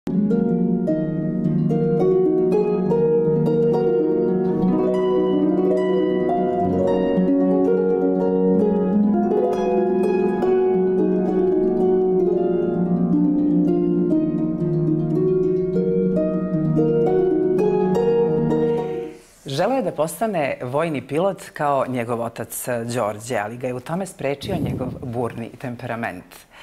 Želeo je da postane vojni pilot kao njegov otac Đorđe, ali ga je u tome sprečio njegov burni temperament.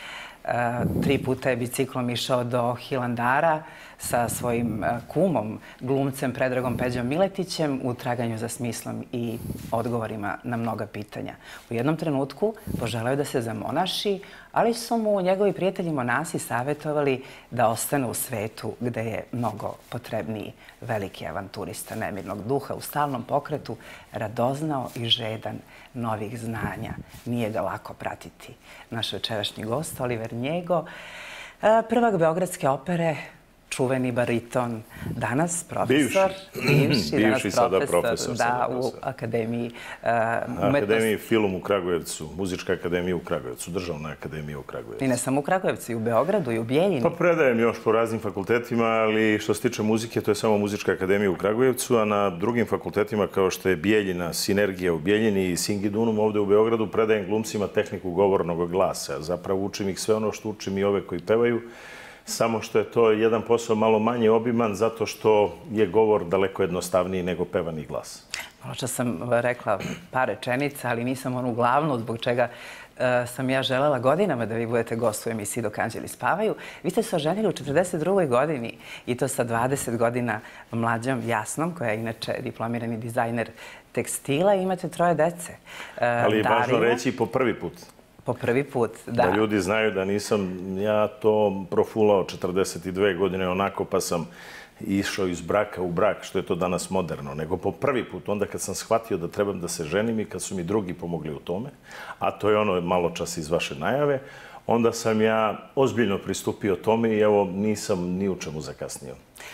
3 puta je biciklom išao do Hilandara sa svojim kumom, glumcem Predragom Peđom Miletićem u traganju za smislom i odgovorima na mnoga pitanja. U jednom trenutku poželeo je da se zamonaši, ali su mu njegovi prijatelji monasi savjetovali da ostane u svetu gde je mnogo potrebniji. Veliki avanturista nemirnog duha u stalnom pokretu, radoznao i žedan novih znanja. Nije ga lako pratiti. Naš večerašnji gost, Oliver Njego, prvak Beogradske opere, čuveni bariton, danas profesor. Bivši sada profesor. Da, u Akademiji umetnosti. Akademiji film u Kragujevcu, Muzička akademija u Kragujevcu, Državna akademija u Kragujevcu. I ne samo u Kragujevcu, i u Beogradu, i u Bijeljini. Pa predajem još po raznim fakultetima, ali što se tiče muzike, to je samo Muzička akademija u Kragujevcu, a na drugim fakultetima kao što je Bijeljina, Sinergija u Bijeljini i Singidunum ovde u Beogradu, predajem glumcima tehniku govornog glasa. Zapravo učim ih sve ono što učim i ove koji pevaju, samo što je to jedan posao malo manje obiman zato što je govor daleko jednostavniji nego pevani glas. Malo čas sam rekla par rečenica, ali nisam onu glavnu zbog čega sam ja želela godinama da vi budete gost u emisiji Dok anđeli spavaju. Vi ste se oženili u 42. godini i to sa 20 godina mlađom Jasnom, koja je inače diplomirani dizajner tekstila i imate 3 dece. Ali je važno reći po prvi put. Po prvi put, da. Da ljudi znaju da nisam ja to profulao 42 godine onako pa sam išao iz braka u brak, što je to danas moderno, nego po prvi put, onda kad sam shvatio da trebam da se ženim i kad su mi drugi pomogli u tome, a to je ono malo čas iz vaše najave, onda sam ja ozbiljno pristupio tome i evo nisam ni u čemu zakasnio.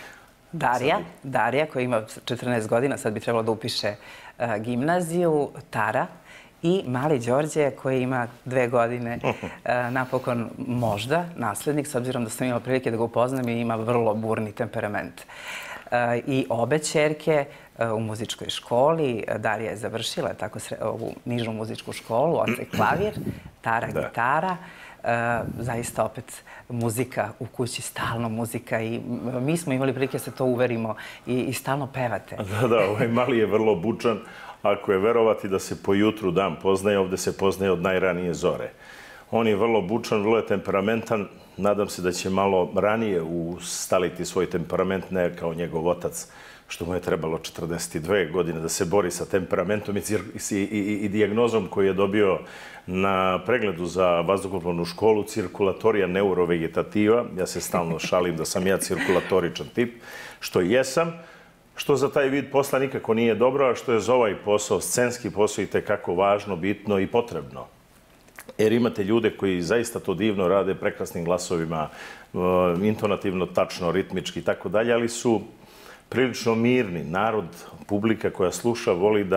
Darija koja ima 14 godina, sad bi trebalo da upiše gimnaziju, Tara, i mali Đorđe koji ima 2 godine, napokon možda naslednik, s obzirom da sam imala prilike da ga upoznam i ima vrlo burni temperament. I obe ćerke u muzičkoj školi, Darija je završila ovu nižu muzičku školu, otac klavir, Tara gitara, zaista opet muzika u kući, stalno muzika i mi smo imali prilike da se to uverimo i stalno pevate. Da, ovaj mali je vrlo bučan. Ako je verovati da se po jutru dan poznaje, ovde se poznaje od najranije zore. On je vrlo bučan, vrlo je temperamentan. Nadam se da će malo ranije ustaliti svoj temperament, ne kao njegov otac, što mu je trebalo 42 godine da se bori sa temperamentom i dijagnozom koju je dobio na pregledu za vazduhoplovnu školu, cirkulatorija neurovegetativa. Ja se stalno šalim da sam ja cirkulatoričan tip, što jesam. Što za taj vid posla nikako nije dobro, a što je za ovaj posao, scenski posao, i tekako važno, bitno i potrebno. Jer imate ljude koji zaista to divno rade, prekrasnim glasovima, intonativno, tačno, ritmički i tako dalje, ali su prilično mirni. Narod, publika koja sluša,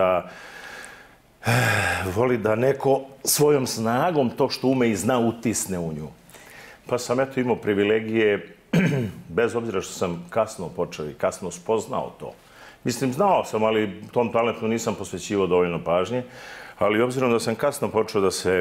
voli da neko svojom snagom to što ume i zna utisne u nju. Pa sam eto imao privilegije, bez obzira što sam kasno počeo i kasno spoznao to. Mislim, znao sam, ali tom talentu nisam posvećivao dovoljno pažnje, ali obzirom da sam kasno počeo da se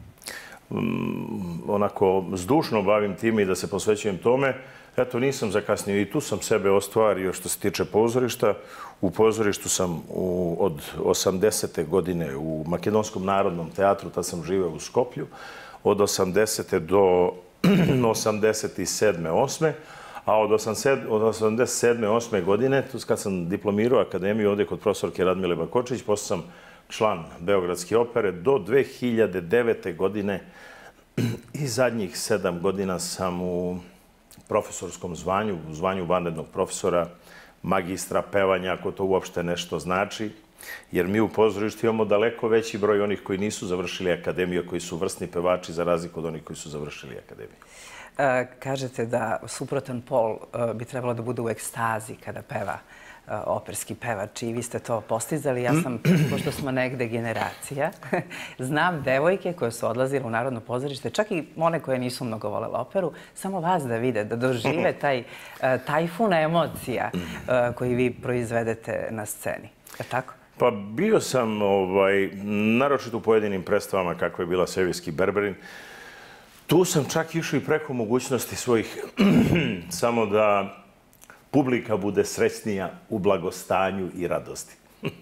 onako zdušno bavim time i da se posvećujem tome, eto, nisam zakasnio i tu sam sebe ostvario što se tiče pozorišta. U pozorištu sam od 80. godine u Makedonskom narodnom teatru, tad sam živeo u Skoplju, od 80. do 87. 8. A od 87. 8. godine, kad sam diplomirao akademiju ovdje kod profesorke Radmile Bakočić, postao sam član Beogradske opere do 2009. godine i zadnjih 7 godina sam u profesorskom zvanju, u zvanju vanrednog profesora, magistra pevanja, ako to uopšte nešto znači. Jer mi u pozorištu imamo daleko veći broj onih koji nisu završili akademiju, koji su vrsni pevači za razliku od onih koji su završili akademiju. Kažete da suprotan pol bi trebalo da bude u ekstazi kada peva operski pevač i vi ste to postizali. Ja sam, pošto smo negde generacija, znam devojke koje su odlazile u Narodno pozorište, čak i one koje nisu mnogo volele operu, samo vas da vide, da dožive taj tajfun emocija koji vi proizvedete na sceni. Je tako? Pa bio sam, naročito u pojedinim predstavama kako je bila Sevijski Berberin. Tu sam čak išao i preko mogućnosti svojih, samo da publika bude srećnija u blagostanju i radosti.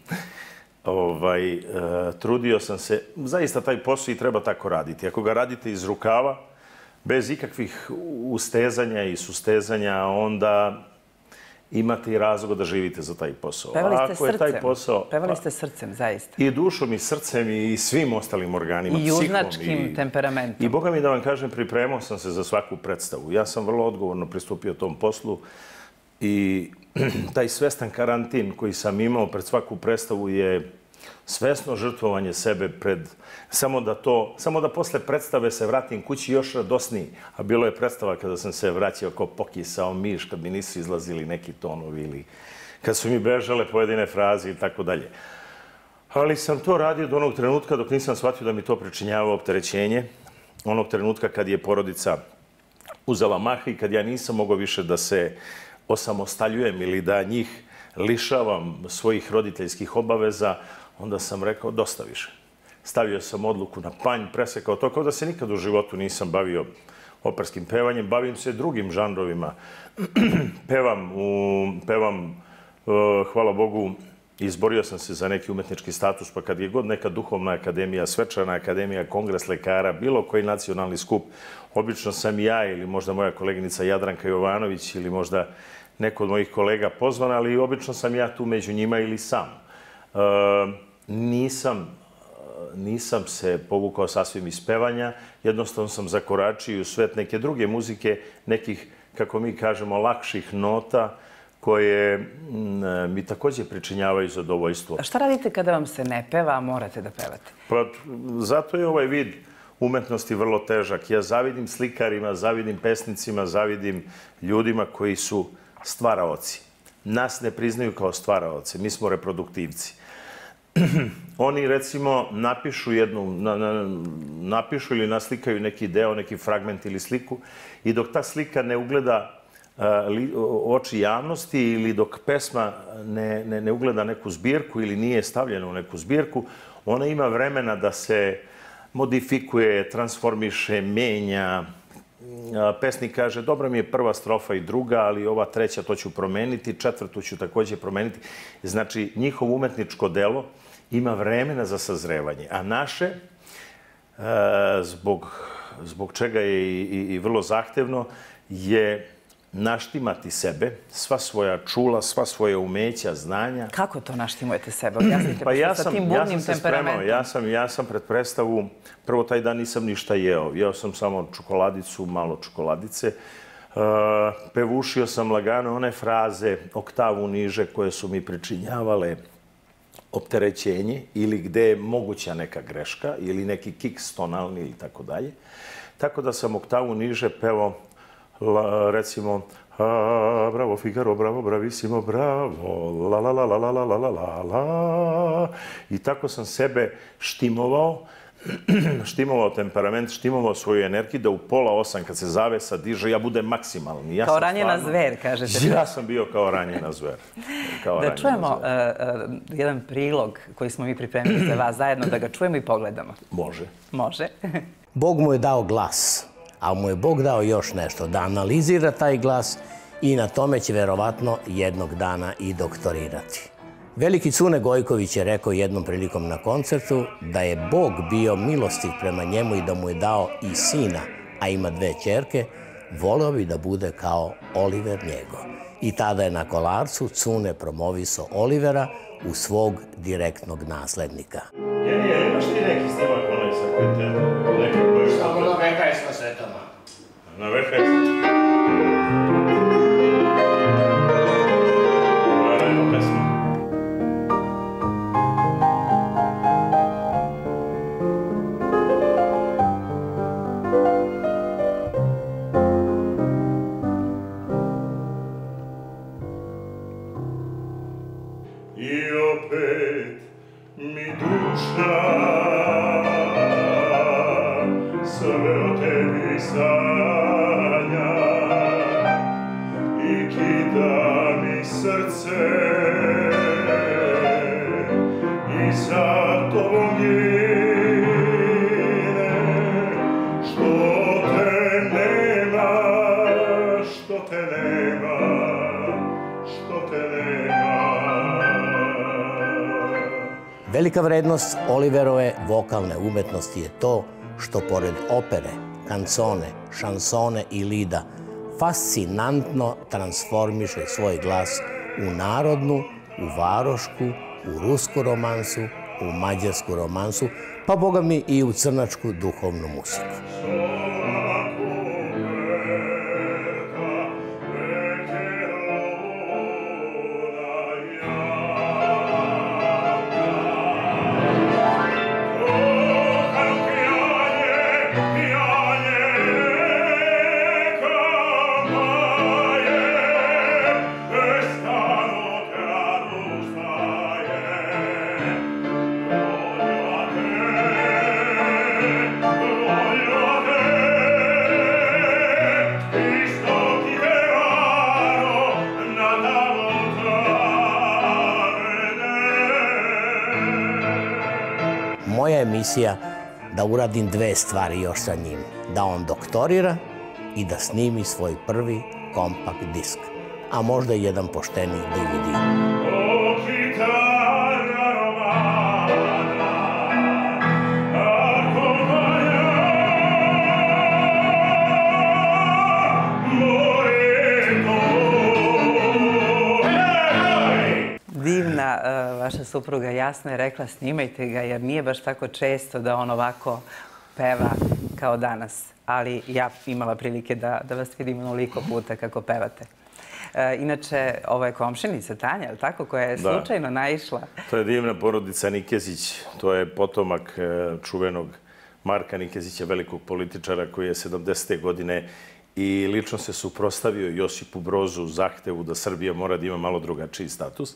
Trudio sam se, zaista taj posao i treba tako raditi. Ako ga radite iz rukava, bez ikakvih ustezanja i sustezanja, onda imate i razlog da živite za taj posao. Pevali ste srcem, zaista. I dušom, i srcem, i svim ostalim organima. I junačkim temperamentom. I Boga mi da vam kažem, pripremao sam se za svaku predstavu. Ja sam vrlo odgovorno pristupio tom poslu i taj svestan karantin koji sam imao pred svaku predstavu je svesno žrtvovanje sebe pred... Samo da posle predstave se vratim kući još radosniji. A bilo je predstava kada sam se vraćao kao pokisao miš, kad mi nisu izlazili neki tonovi ili kad su mi bežale pojedine fraze i tako dalje. Ali sam to radio do onog trenutka dok nisam shvatio da mi to pričinjava opterećenje. Onog trenutka kad je porodica uzela maha i kad ja nisam mogao više da se osamostaljujem ili da njih lišavam svojih roditeljskih obaveza, onda sam rekao dosta više. Stavio sam odluku na panj, presekao to, kao da se nikad u životu nisam bavio operskim pevanjem. Bavim se drugim žanrovima. Pevam, hvala Bogu, izborio sam se za neki umetnički status, pa kad je god neka duhovna akademija, svečana akademija, kongres lekara, bilo koji nacionalni skup, obično sam ja ili možda moja koleginica Jadranka Jovanović ili možda neko od mojih kolega pozvan, ali obično sam ja tu među njima ili sam. Nisam se povukao sasvim iz pevanja, jednostavno sam zakoračio u svet neke druge muzike, nekih, kako mi kažemo, lakših nota, koje mi također pričinjavaju zadovoljstvo. A šta radite kada vam se ne peva, a morate da pevate? Pa, zato je ovaj vid umetnosti vrlo težak. Ja zavidim slikarima, zavidim pesnicima, zavidim ljudima koji su stvaraoci. Nas ne priznaju kao stvaraoce, mi smo reproduktivci. Oni, recimo, napišu ili naslikaju neki deo, neki fragment ili sliku i dok ta slika ne ugleda oči javnosti ili dok pesma ne ugleda neku zbirku ili nije stavljena u neku zbirku, ona ima vremena da se modifikuje, transformiše, menja. Pesnik kaže, dobra mi je prva strofa i druga, ali ova treća to ću promeniti, četvrtu ću također promeniti. Znači, njihovo umetničko delo ima vremena za sazrevanje, a naše, zbog čega je i vrlo zahtevno, je naštimati sebe, sva svoja čula, sva svoja umeća, znanja. Kako to naštimujete sebe? Objasnite sa tim burnim temperamentom. Ja sam pred predstavu, prvo taj dan nisam ništa jeo. Jeo sam samo čokoladicu, malo čokoladice. Pevušio sam lagano one fraze, oktavu niže, koje su mi pričinjavale opterećenje ili gde je moguća neka greška ili neki kiks tonalni ili tako dalje. Tako da sam oktavu niže pevao, recimo, bravo Figaro, bravo, bravissimo, bravo, la la la la la la la la la la. I tako sam sebe štimovao temperament, štimovao svoju energiju da u 7:30 kad se zavesa diže, ja budem maksimalni. Kao ranjena zver, kažete. Ja sam bio kao ranjena zver. Da čujemo jedan prilog koji smo mi pripremili za vas zajedno, da ga čujemo i pogledamo. Može. Može. Bog mu je dao glas, a mu je Bog dao još nešto, da analizira taj glas i na tome će verovatno jednog dana i doktorirati. Veliki Cune Gojković je rekao jednom prilikom na koncertu da je Bog bio milostiv prema njemu i da mu je dao i sina, a ima 2 ćerke, voleo bi da bude kao Oliver njegov. I tada je na Kolarcu Cune promovisao Olivera u svog direktnog naslednika. Jenije, imaš ti neki snimak onaj sa kvintetom? Samo na VHS kasetama. Na VHS? Naravno pesma. i opet mi duša sve o tebi sanja i kida mi srce i za tobom gine, što te nema, što te nema, što te nema. Velika vrednost Oliverove vokalne umetnosti je to što pored opere, kancone, šansone i lida fascinantno transformiše svoj glas u narodnu, u varošku, u rusku romansu, u mađarsku romansu, pa boga mi i u crnačku duhovnu muziku. Moja je misija da uradim dve stvari još sa njim. Da on doktorira i da snimi svoj prvi kompakt disk. A možda i jedan pošteni DVD. Divna vaša supruga Jasna je rekla snimajte ga jer nije baš tako često da on ovako peva kao danas. Ali ja imala prilike da vas vidim onoliko puta kako pevate. Inače, ovo je komšinica Tanja, je li tako, koja je slučajno naišla? To je divna porodica Nikezić. To je potomak čuvenog Marka Nikezića, velikog političara koji je 70. godine i lično se suprotstavio Josipu Brozu zahtevu da Srbija mora da ima malo drugačiji status.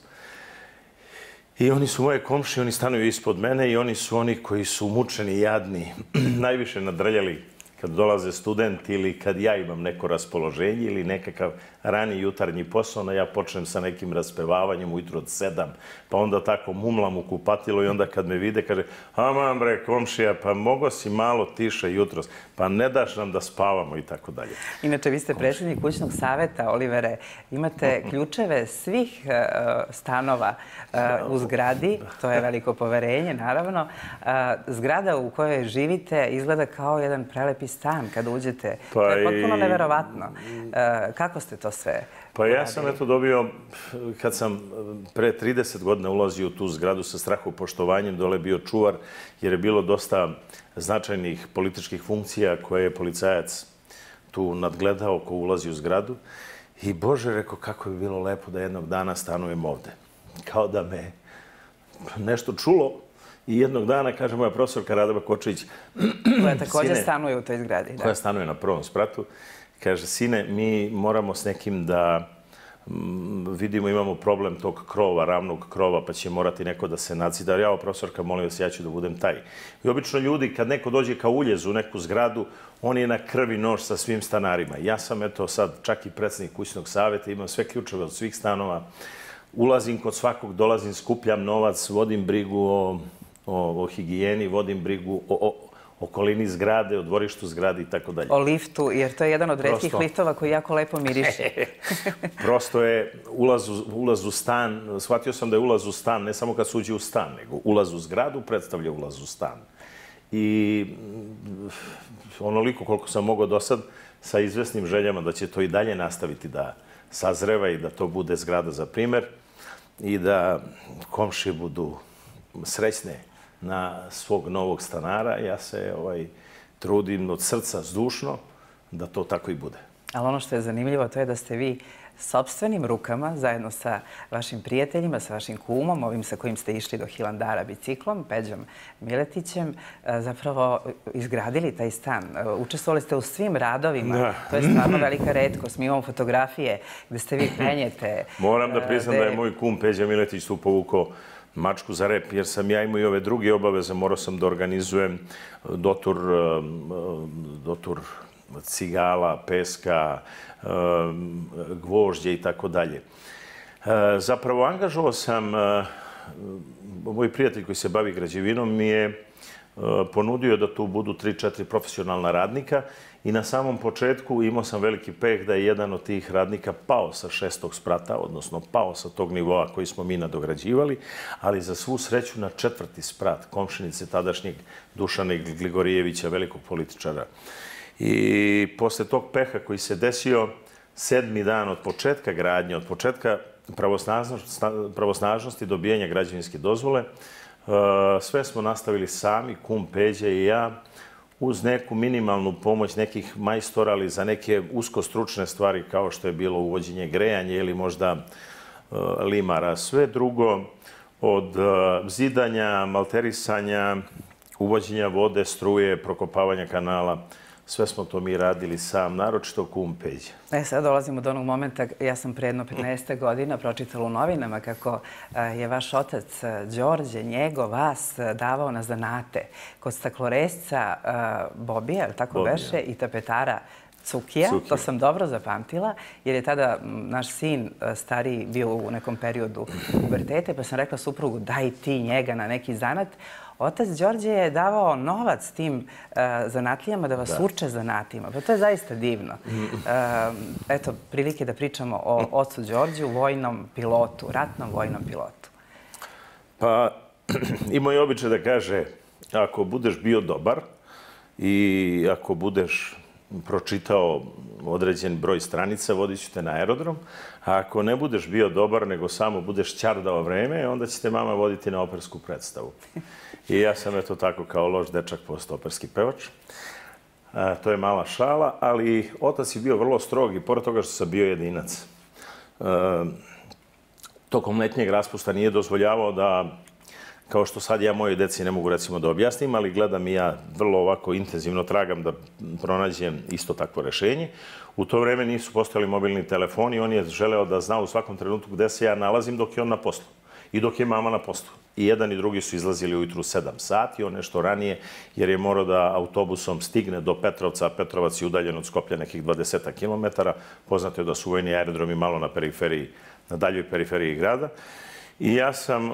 I oni su moje komšije, oni stanuju ispod mene i oni su oni koji su mučeni i jadni, najviše nadrljali kad dolaze studenti ili kad ja imam neko raspoloženje ili nekakav rani jutarnji posao, ja počnem sa nekim raspevavanjem ujutro od 7, pa onda tako mumlam u kupatilo i onda kad me vide kaže aman bre komšija, pa mogo si malo tiše jutros, pa ne daš nam da spavamo i tako dalje. Inače, vi ste predsjednik kućnog saveta, Olivere, imate ključeve svih stanova u zgradi, to je veliko poverenje, naravno. Zgrada u kojoj živite izgleda kao jedan prelepi stan kad uđete. To je potpuno neverovatno. Kako ste to sve uradili? Pa ja sam eto dobio, kad sam pre 30 godina ulazio u tu zgradu sa strahopoštovanjem, dole bio čuvar, jer je bilo dosta značajnih političkih funkcija koje je policajac tu nadgledao ko ulazi u zgradu. I Bože, rekao, kako bi bilo lepo da jednog dana stanujem ovde. Kao da me nešto čulo. I jednog dana, kaže moja profesorka Rada Bakočević, koja također stanuje u toj zgradi. Koja stanuje na prvom spratu. Kaže, sine, mi moramo s nekim da vidimo, imamo problem tog krova, ravnog krova, pa će morati neko da se nacida. Ja, profesorka, molim vas, ja ću da budem taj. I obično ljudi, kad neko dođe kao uljez u neku zgradu, on je na krvi nož sa svim stanarima. Ja sam, eto, sad čak i predsjednik kućnog saveta, imam sve ključeve od svih stanova. Ulazim kod svakog, dolazim, skupljam novac, vodim brigu o higijeni, vodim brigu o okolini zgrade, o dvorištu zgrade i tako dalje. O liftu, jer to je jedan od retkih liftova koji jako lepo miriše. Prosto je ulaz u stan, shvatio sam da je ulaz u stan, ne samo kad se uđe u stan, nego ulaz u zgradu predstavlja ulaz u stan. I onoliko koliko sam mogao do sad, sa izvesnim željama da će to i dalje nastaviti da sazreva i da to bude zgrada za primer i da komšije budu srećne na svog novog stanara. Ja se trudim od srca zdušno da to tako i bude. Ali ono što je zanimljivo to je da ste vi sopstvenim rukama, zajedno sa vašim prijateljima, sa vašim kumom, ovim sa kojim ste išli do Hilandara biciklom, Peđom Miletićem, zapravo izgradili taj stan. Učestvovali ste u svim radovima. To je stvarno velika retkost. Mi imamo fotografije gde ste vi penjete. Moram da priznam da je moj kum Peđa Miletić tu povukao mačku za rep, jer sam ja imao i ove druge obaveze. Morao sam da organizujem dotur cigala, peska, gvožđe i tako dalje. Zapravo, angažovao sam, moj prijatelj koji se bavi građevinom mi je ponudio da tu budu 3-4 profesionalna radnika i na samom početku imao sam veliki peh da je jedan od tih radnika pao sa 6. sprata, odnosno pao sa tog nivoa koji smo mi nadograđivali, ali za svu sreću na 4. sprat komšinice tadašnjeg Dušana Gligorijevića, velikog političara. I posle tog peha koji se desio 7. dan od početka gradnje, od početka pravosnažnosti dobijanja građevinske dozvole, sve smo nastavili sami, kum Peđa i ja, uz neku minimalnu pomoć nekih majstora, ali za neke uskostručne stvari kao što je bilo uvođenje grejanja ili možda limara. Sve drugo, od zidanja, malterisanja, uvođenja vode, struje, prokopavanja kanala, sve smo to mi radili sam, naročito kum Peđa. Sad dolazimo do onog momenta, ja sam pre jedno 15 godina pročitala u novinama kako je vaš otac Đorđe, vas davao na zanate kod stakloresca Bobija, tako beše, i tapetara Cukija. To sam dobro zapamtila, jer je tada naš sin stariji bio u nekom periodu pubertete, pa sam rekla suprugu daj ti njega na neki zanat. Otac Đorđe je davao novac tim zanatlijama da vas uče zanatima. Pa to je zaista divno. Eto, prilike da pričamo o ocu Đorđu, vojnom pilotu, ratnom vojnom pilotu. Pa, imao je običaj da kaže, ako budeš bio dobar i ako budeš pročitao određen broj stranica, vodit ću te na aerodrom, a ako ne budeš bio dobar, nego samo budeš ćardao vreme, onda će te mama voditi na opersku predstavu. I ja sam eto tako kao loš dečak postao operski pevač. To je mala šala, ali otac je bio vrlo strog i pored toga što sam bio jedinac. Tokom letnjeg raspusta nije dozvoljavao da, kao što sad ja mojoj deci ne mogu recimo da objasnim, ali gledam i ja vrlo ovako intenzivno tragam da pronađem isto takvo rešenje. U to vreme nisu postojali mobilni telefoni, on je želeo da zna u svakom trenutku gde se ja nalazim dok je on na poslu i dok je mama na poslu. I jedan i drugi su izlazili ujutru 7 sati, on nešto ranije, jer je morao da autobusom stigne do Petrovca, a Petrovac je udaljen od Skoplja nekih 20 kilometara. Poznato je da su vojni aerodromi malo na periferiji, na daljoj periferiji grada. I ja sam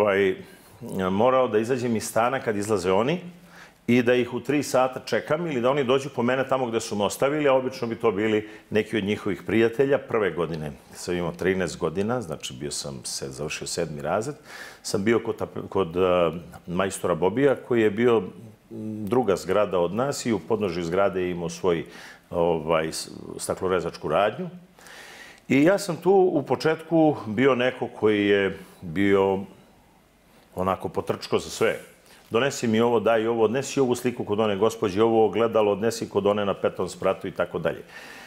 morao da izađem iz stana kad izlaze oni i da ih u 3 sata čekam ili da oni dođu po mene tamo gde su me ostavili, a obično bi to bili neki od njihovih prijatelja. Prve godine sam imao 13 godina, znači završio 7. razred. Sam bio kod majstora Bobija, koji je bio druga zgrada od nas i u podnožju zgrade je imao svoj staklorezačku radnju. I ja sam tu u početku bio neko koji je bio onako potrčko za sve. Donesi mi ovo, daj ovo, odnesi ovu sliku kod one gospođe, ovo ogledalo, odnesi kod one na 5. spratu i tako dalje.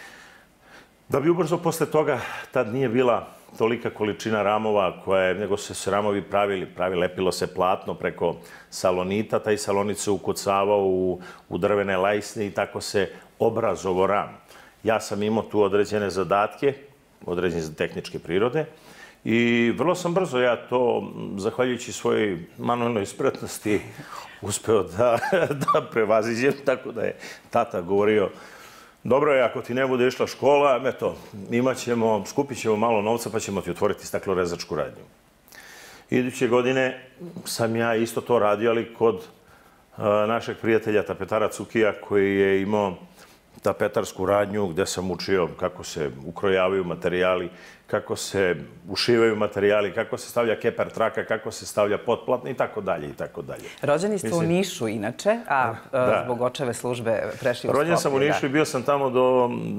Da bi ubrzo posle toga, tad nije bila tolika količina ramova, nego su se ramovi pravili, lepilo se platno preko salonita, taj salonit se ukucavao u drvene lajsne i tako se obrazovao ram. Ja sam imao tu određene zadatke, određene tehničke prirode, i vrlo sam brzo ja to, zahvaljujući svojoj manuelnoj spretnosti, uspeo da prevaziđem, tako da je tata govorio dobro je, ako ti ne bude išla škola, eto, skupit ćemo malo novca pa ćemo ti otvoriti staklorezačku radnju. Iduće godine sam ja isto to radio, ali kod našeg prijatelja tapetara Cukija, koji je imao tapetarsku radnju gde sam učio kako se ukrojavaju materijali, kako se ušivaju materijali, kako se stavlja keper traka, kako se stavlja potplatno i tako dalje i tako dalje. Rođeni ste u Nišu inače, a zbog očeve službe prešli u Skoplje. Rođen sam u Nišu i bio sam tamo do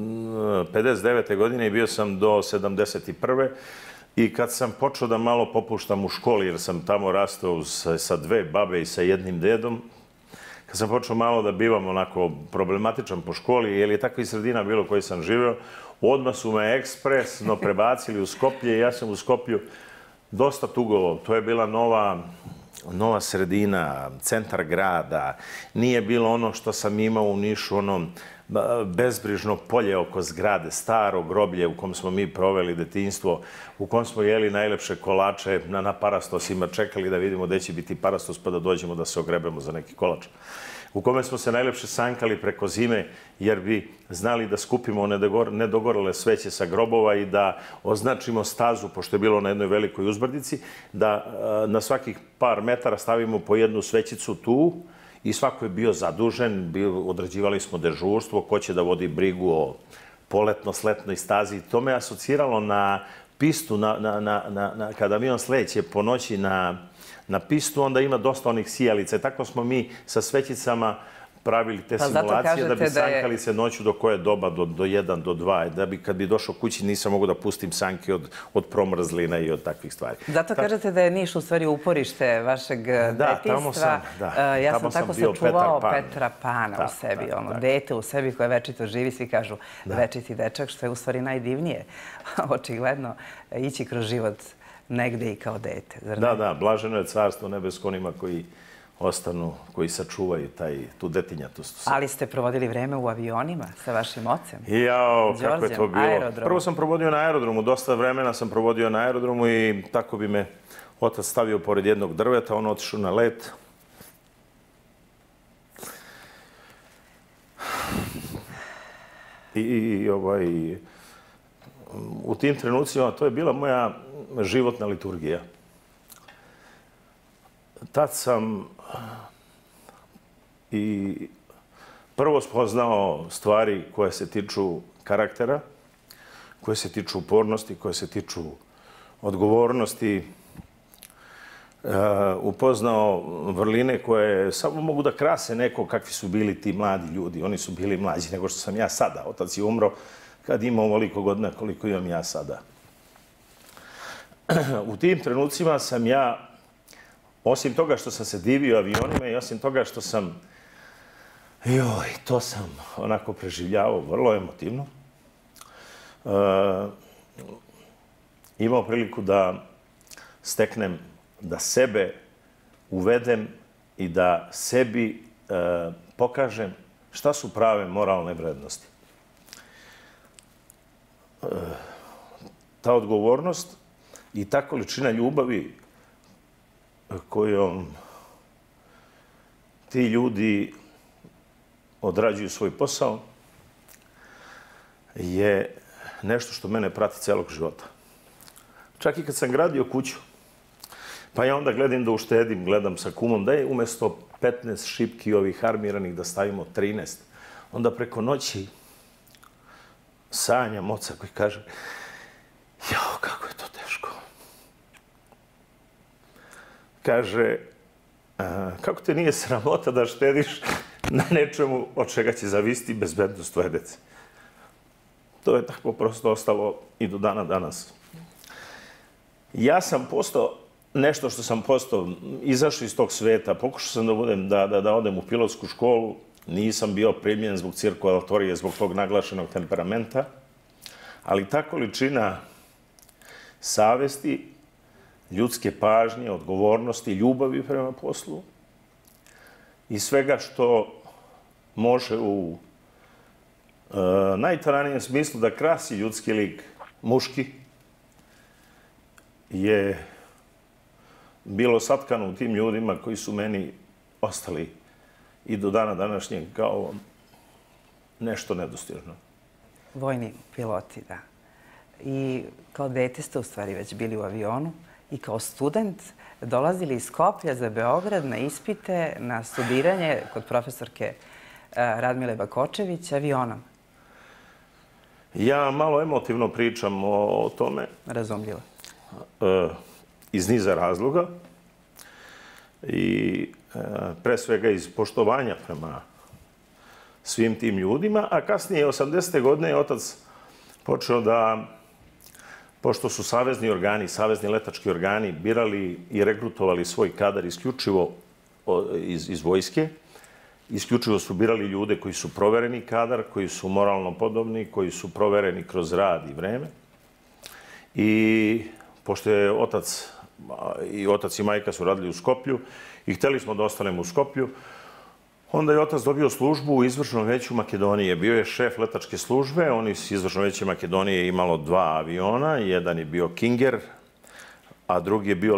59. godine i bio sam do 71. I kad sam počeo da malo popuštam u školi, jer sam tamo rastao sa 2 babe i sa 1 dedom, kad sam počeo malo da bivam onako problematičan po školi, jer je takva sredina bilo koji sam živeo, odmah su me ekspresno prebacili u Skoplje i ja sam u Skoplju dosta tugovao. To je bila nova sredina, centar grada. Nije bilo ono što sam imao u Nišu, ono bezbrižno polje oko zgrade, staro groblje u kom smo mi proveli detinjstvo, u kom smo jeli najlepše kolače, na parastosima čekali da vidimo gde će biti parastos pa da dođemo da se ogrebemo za neki kolač. U kome smo se najlepše sankali preko zime, jer bi znali da skupimo nedogorele sveće sa grobova i da označimo stazu, pošto je bilo na jednoj velikoj uzbrdici, da na svakih par metara stavimo po jednu svećicu tu i svako je bio zadužen, određivali smo dežurstvo, ko će da vodi brigu o poletno-sletnoj stazi. To me asociralo na pistu, kada avion sleće po noći na pistu, onda ima dosta onih sijalica. Tako smo mi sa svećicama pravili te simulacije da bi sankali se noću do koje doba, do 1, do 2. Da bi kad bi došao kući nisam mogu da pustim sanke od promrzlina i od takvih stvari. Zato kažete da je Niš u stvari uporište vašeg detinjstva. Ja sam tako sačuvao Petra Pana u sebi. Dete u sebi koje večito živi, svi kažu večiti dečak, što je u stvari najdivnije. Očigledno ići kroz život negde i kao dete. Da, blaženo je carstvo nebesko onima koji ostanu, koji sačuvaju tu detinjatost. Ali ste provodili vreme u avionima sa vašim ocem? Jao, kako je to bilo. Prvo sam provodio na aerodromu, dosta vremena sam provodio na aerodromu i tako bi me otac stavio pored jednog drveta, on otišao na let. I u tim trenucima to je bila moja životna liturgija. Tad sam i prvo spoznao stvari koje se tiču karaktera, koje se tiču upornosti, koje se tiču odgovornosti. Upoznao vrline koje samo mogu da krase neko kakvi su bili ti mladi ljudi. Oni su bili mlađi nego što sam ja sada. Otac je umro kad imao ovoliko godina koliko imam ja sada. U tim trenucima sam ja, osim toga što sam se divio avionima i osim toga što sam, to sam onako preživljavao vrlo emotivno, imao priliku da steknem, da sebe uvedem i da sebi pokažem šta su prave moralne vrednosti. Ta odgovornost i ta količina ljubavi kojom ti ljudi odrađuju svoj posao je nešto što mene prati celog života. Čak i kad sam gradio kuću, pa ja onda gledam da uštedim, gledam sa kumom da je umjesto 15 šipki ovih armiranih da stavimo 13. Onda preko noći sanjam oca koji kaže jao, kako je to teško. Kaže, kako te nije sramota da štediš na nečemu od čega će zavisiti bezbednost tvoje dece. To je tako prosto ostalo i do dana danas. Ja sam postao nešto što sam postao, izašao iz tog sveta, pokušao sam da odem u pilotsku školu, nisam bio primljen zbog cirkulatorije, zbog tog naglašenog temperamenta, ali ta količina savesti, ljudske pažnje, odgovornosti, ljubavi prema poslu i svega što može u najtaranijem smislu da krasi ljudski lik, muški, je bilo satkano u tim ljudima koji su meni ostali i do dana današnjeg kao nešto nedostižno. Vojni piloti, da. I kao dete ste u stvari već bili u avionu i kao student dolazili iz Skoplja za Beograd na ispite, na studiranje kod profesorke Radmile Bakočević avionom. Ja malo emotivno pričam o tome. Razumljivo. Iz niza razloga i pre svega iz poštovanja prema svim tim ljudima, a kasnije 80. godine je otac počeo da, pošto su savezni organi, savezni letački organi birali i regrutovali svoj kadar isključivo iz vojske, isključivo su birali ljude koji su provereni kadar, koji su moralno podobni, koji su provereni kroz rad i vreme. I pošto je otac i majka su radili u Skoplju i hteli smo da ostanemo u Skoplju, onda je otac dobio službu u Izvršnom veću Makedonije. Bio je šef letačke službe, oni iz Izvršno veće Makedonije imalo 2 aviona, jedan je bio Kinger, a drugi je bio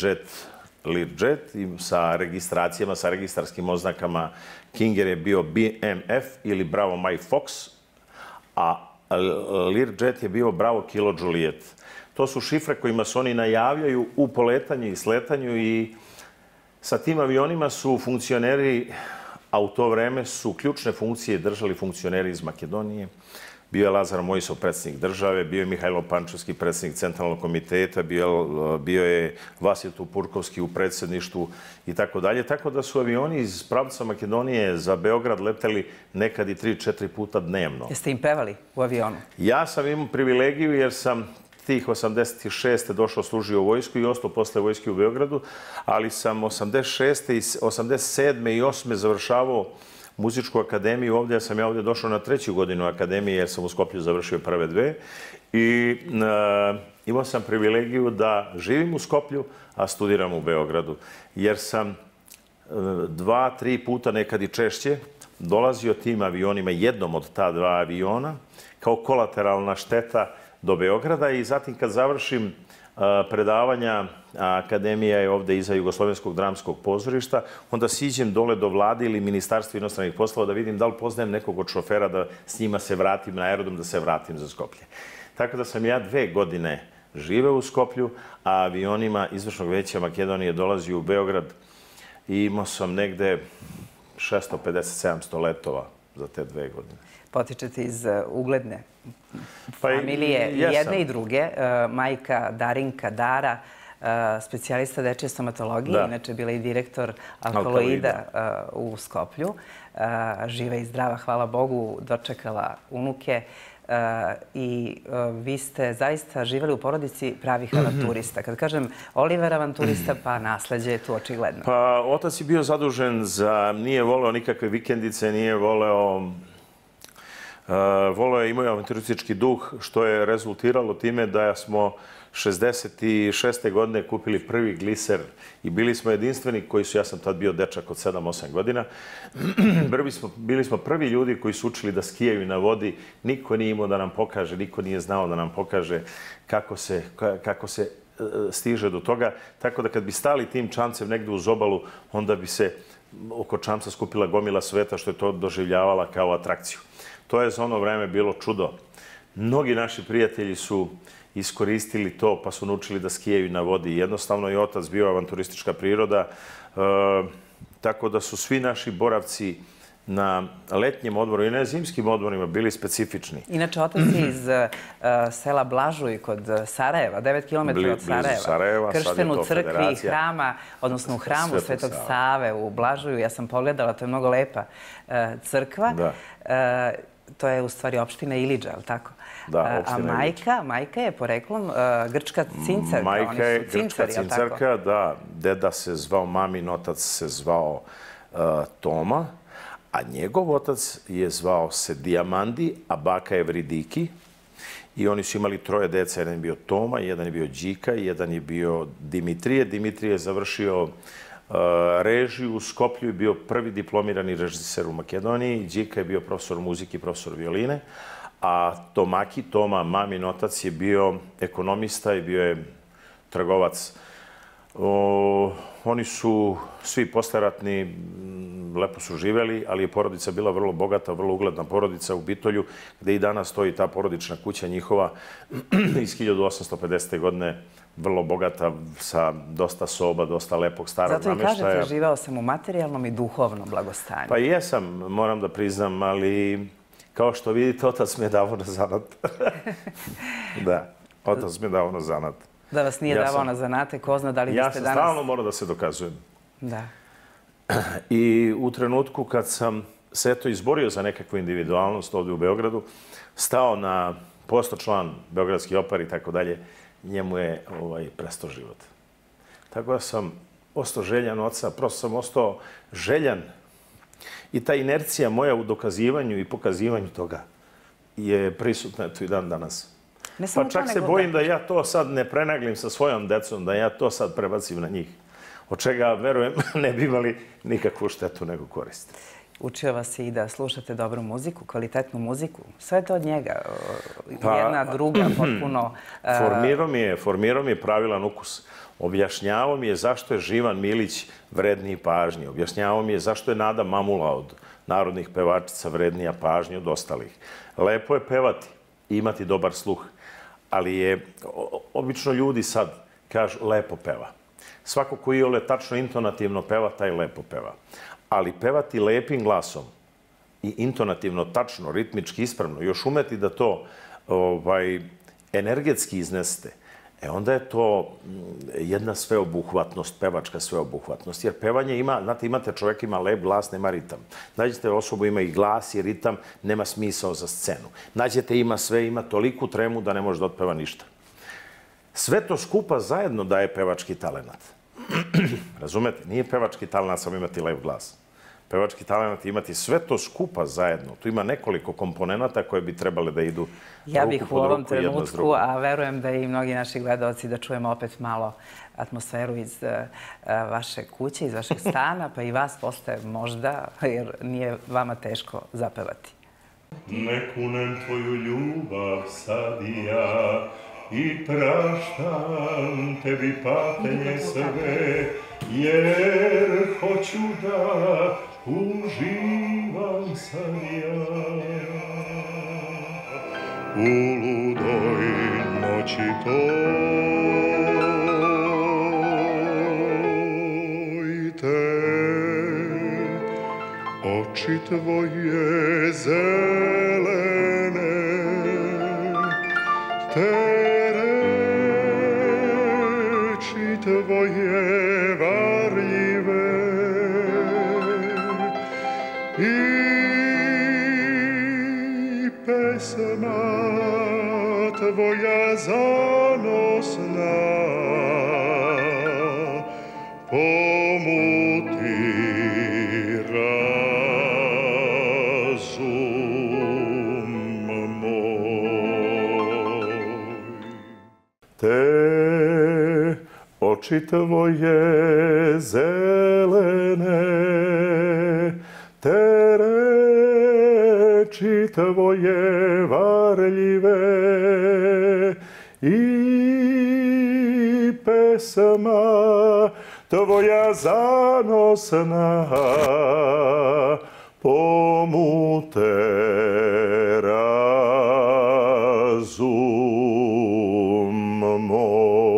Learjet sa registracijama, sa registarskim oznakama. Kinger je bio BMF ili Bravo Mike Fox, a Learjet je bio Bravo Kilo Juliet. To su šifre kojima se oni najavljaju u poletanju i sletanju i sa tim avionima su funkcioneri, a u to vreme su ključne funkcije držali funkcioneri iz Makedonije. Bio je Lazar Mojsov, predsjednik države, bio je Mihajlo Pančevski, predsjednik centralnog komiteta, bio je Vasil Tupurkovski u predsjedništvu i tako dalje. Tako da su avioni iz pravca Makedonije za Beograd leteli nekad i 3-4 puta dnevno. Jeste im pevali u avionu? Ja sam imao privilegiju jer sam tih 86. došao, služio u vojsku i ostao posle vojske u Beogradu, ali sam 86. i 87. i 8. završavao muzičku akademiju ovdje. Ja sam ovdje došao na 3. godinu akademije jer sam u Skoplju završio prve 2. I imao sam privilegiju da živim u Skoplju, a studiram u Beogradu. Jer sam 2-3 puta, nekad i češće, dolazio tim avionima, jednom od ta 2 aviona, kao kolateralna šteta do Beograda i zatim kad završim predavanja, akademija je ovdje iza Jugoslovenskog dramskog pozorišta, onda siđem dole do vlade ili Ministarstva inostranih poslova da vidim da li poznajem nekog od šofera da s njima se vratim na aerodrom, da se vratim za Skoplje. Tako da sam ja 2 godine živeo u Skoplju, a avionima Izvršnog veća Makedonije dolazio u Beograd i imao sam negde 650-700 letova za te 2 godine. Potičete iz ugledne familije, jedne i druge. Majka Darinka Dara, specijalista dečje stomatologije, inače bila i direktor Alkaloida u Skoplju. Živa i zdrava, hvala Bogu, dočekala unuke. I vi ste zaista živjeli u porodici pravih avanturista. Kad kažem Oliver avanturista, pa nasleđe je tu očigledno. Pa otac je bio zadužen za, nije voleo nikakve vikendice, nije voleo je, imao je avanturistički duh, što je rezultiralo time da smo 66. godine kupili prvi gliser i bili smo jedinstveni koji su, ja sam tad bio dečak od 7-8 godina, bili smo prvi ljudi koji su učili da skijaju na vodi. Niko nije imao da nam pokaže, niko nije znao da nam pokaže kako se stiže do toga. Tako da kad bi stali tim čamcem negdje uz obalu, onda bi se oko čamca skupila gomila sveta, što je to doživljavala kao atrakciju. To je za ono vreme bilo čudo. Mnogi naši prijatelji su iskoristili to pa su naučili da skijaju na vodi. Jednostavno je otac bio avanturistička priroda, tako da su svi naši boravci na letnjem odmoru i na zimskim odmorima bili specifični. Inače, otac je iz sela Blažuj kod Sarajeva, 9 km od Sarajeva, kršten u crkvi i hrama, odnosno u hramu Svetog Save u Blažuju. Ja sam pogledala, to je mnogo lepa crkva. To je u stvari opština Ilidža, je li tako? Da, opština Ilidža. A majka je poreklom grčka cincarka. Majka je grčka cincarka, da. Deda se zvao, mamin otac se zvao Toma, a njegov otac je zvao se Dijamandi, a baka je Vridiki. I oni su imali 3 dece, jedan je bio Toma, jedan je bio Đika, jedan je bio Dimitrije. Dimitrije je završio režiju u Skoplju i bio prvi diplomirani režiser u Makedoniji. Đika je bio profesor muzike i profesor violine. A Toma, mamin otac, je bio ekonomista i bio je trgovac. Oni su svi posleratni, lepo su živeli, ali je porodica bila vrlo bogata, vrlo ugledna porodica u Bitolju, gde i danas stoji ta porodična kuća njihova iz 1850. godine, vrlo bogata, sa dosta soba, dosta lepog starog namještaja. Zato i kažete, živeo sam u materijalnom i duhovnom blagostanju. Pa jesam, moram da priznam, ali kao što vidite, otac mi je dao na zanat. Da, otac mi je dao na zanat. Da vas nije davao na zanate, ko zna da li biste danas... Ja sam stalno morao da se dokazujem. Da. I u trenutku kad sam se eto izborio za nekakvu individualnost ovdje u Beogradu, stao na posto član Beogradski opar i tako dalje, njemu je prestao život. Tako da sam ostao željan oca, prosto sam ostao željan I ta inercija moja u dokazivanju i pokazivanju toga je prisutna i dan danas. Pa čak se bojim da ja to sad ne prenaglim sa svojom decom, da ja to sad prebacim na njih. Od čega, verujem, ne bi imali nikakvu štetu nego korist. Učio vas i da slušate dobru muziku, kvalitetnu muziku. Sve je to od njega. Jedna, druga, potpuno... Formirao mi je pravilan ukus. Objašnjavao mi je zašto je Živan Milić vredniji pažnje. Objašnjavao mi je zašto je Nada Mamula od narodnih pevačica vrednija pažnje od ostalih. Lepo je pevati i imati dobar sluh. Ali je, obično ljudi sad kažu, lepo peva. Svako ko iole tačno intonativno peva, taj lepo peva. Ali pevati lepim glasom i intonativno, tačno, ritmički, ispravno, još umeti da to energetski iznesete, onda je to jedna sveobuhvatnost, pevačka sveobuhvatnost. Jer pevanje ima, znate, imate čovjek ima lep glas, nema ritam. Nađete osobu, ima i glas i ritam, nema smisao za scenu. Nađete ima sve, ima toliku tremu da ne može da otpeva ništa. Sve to skupa zajedno daje pevački talenat. Razumete? Nije pevački talenat samo imati lep glas. Pevački talenat je imati sve to skupa zajedno. Tu ima nekoliko komponenata koje bi trebale da idu ruku pod ruku. Ja bih u ovom trenutku, a verujem da i mnogi naši gledalci, da čujemo opet malo atmosferu iz vaše kuće, iz vašeg stana, pa i vas posle možda, jer nije vama teško zapevati. Ne kunem tvoju ljubav sad i ja, i praštam tebi patelje sve, jer hoću da uživam sad ja. U ludoj noći toj te oči tvoje zelene, te tvoje varljive i pesma tvoja zanosna pomuti razum moj. Oči tvoje zelene, te reči tvoje varljive i pesma tvoja zanosna pomute razum moj.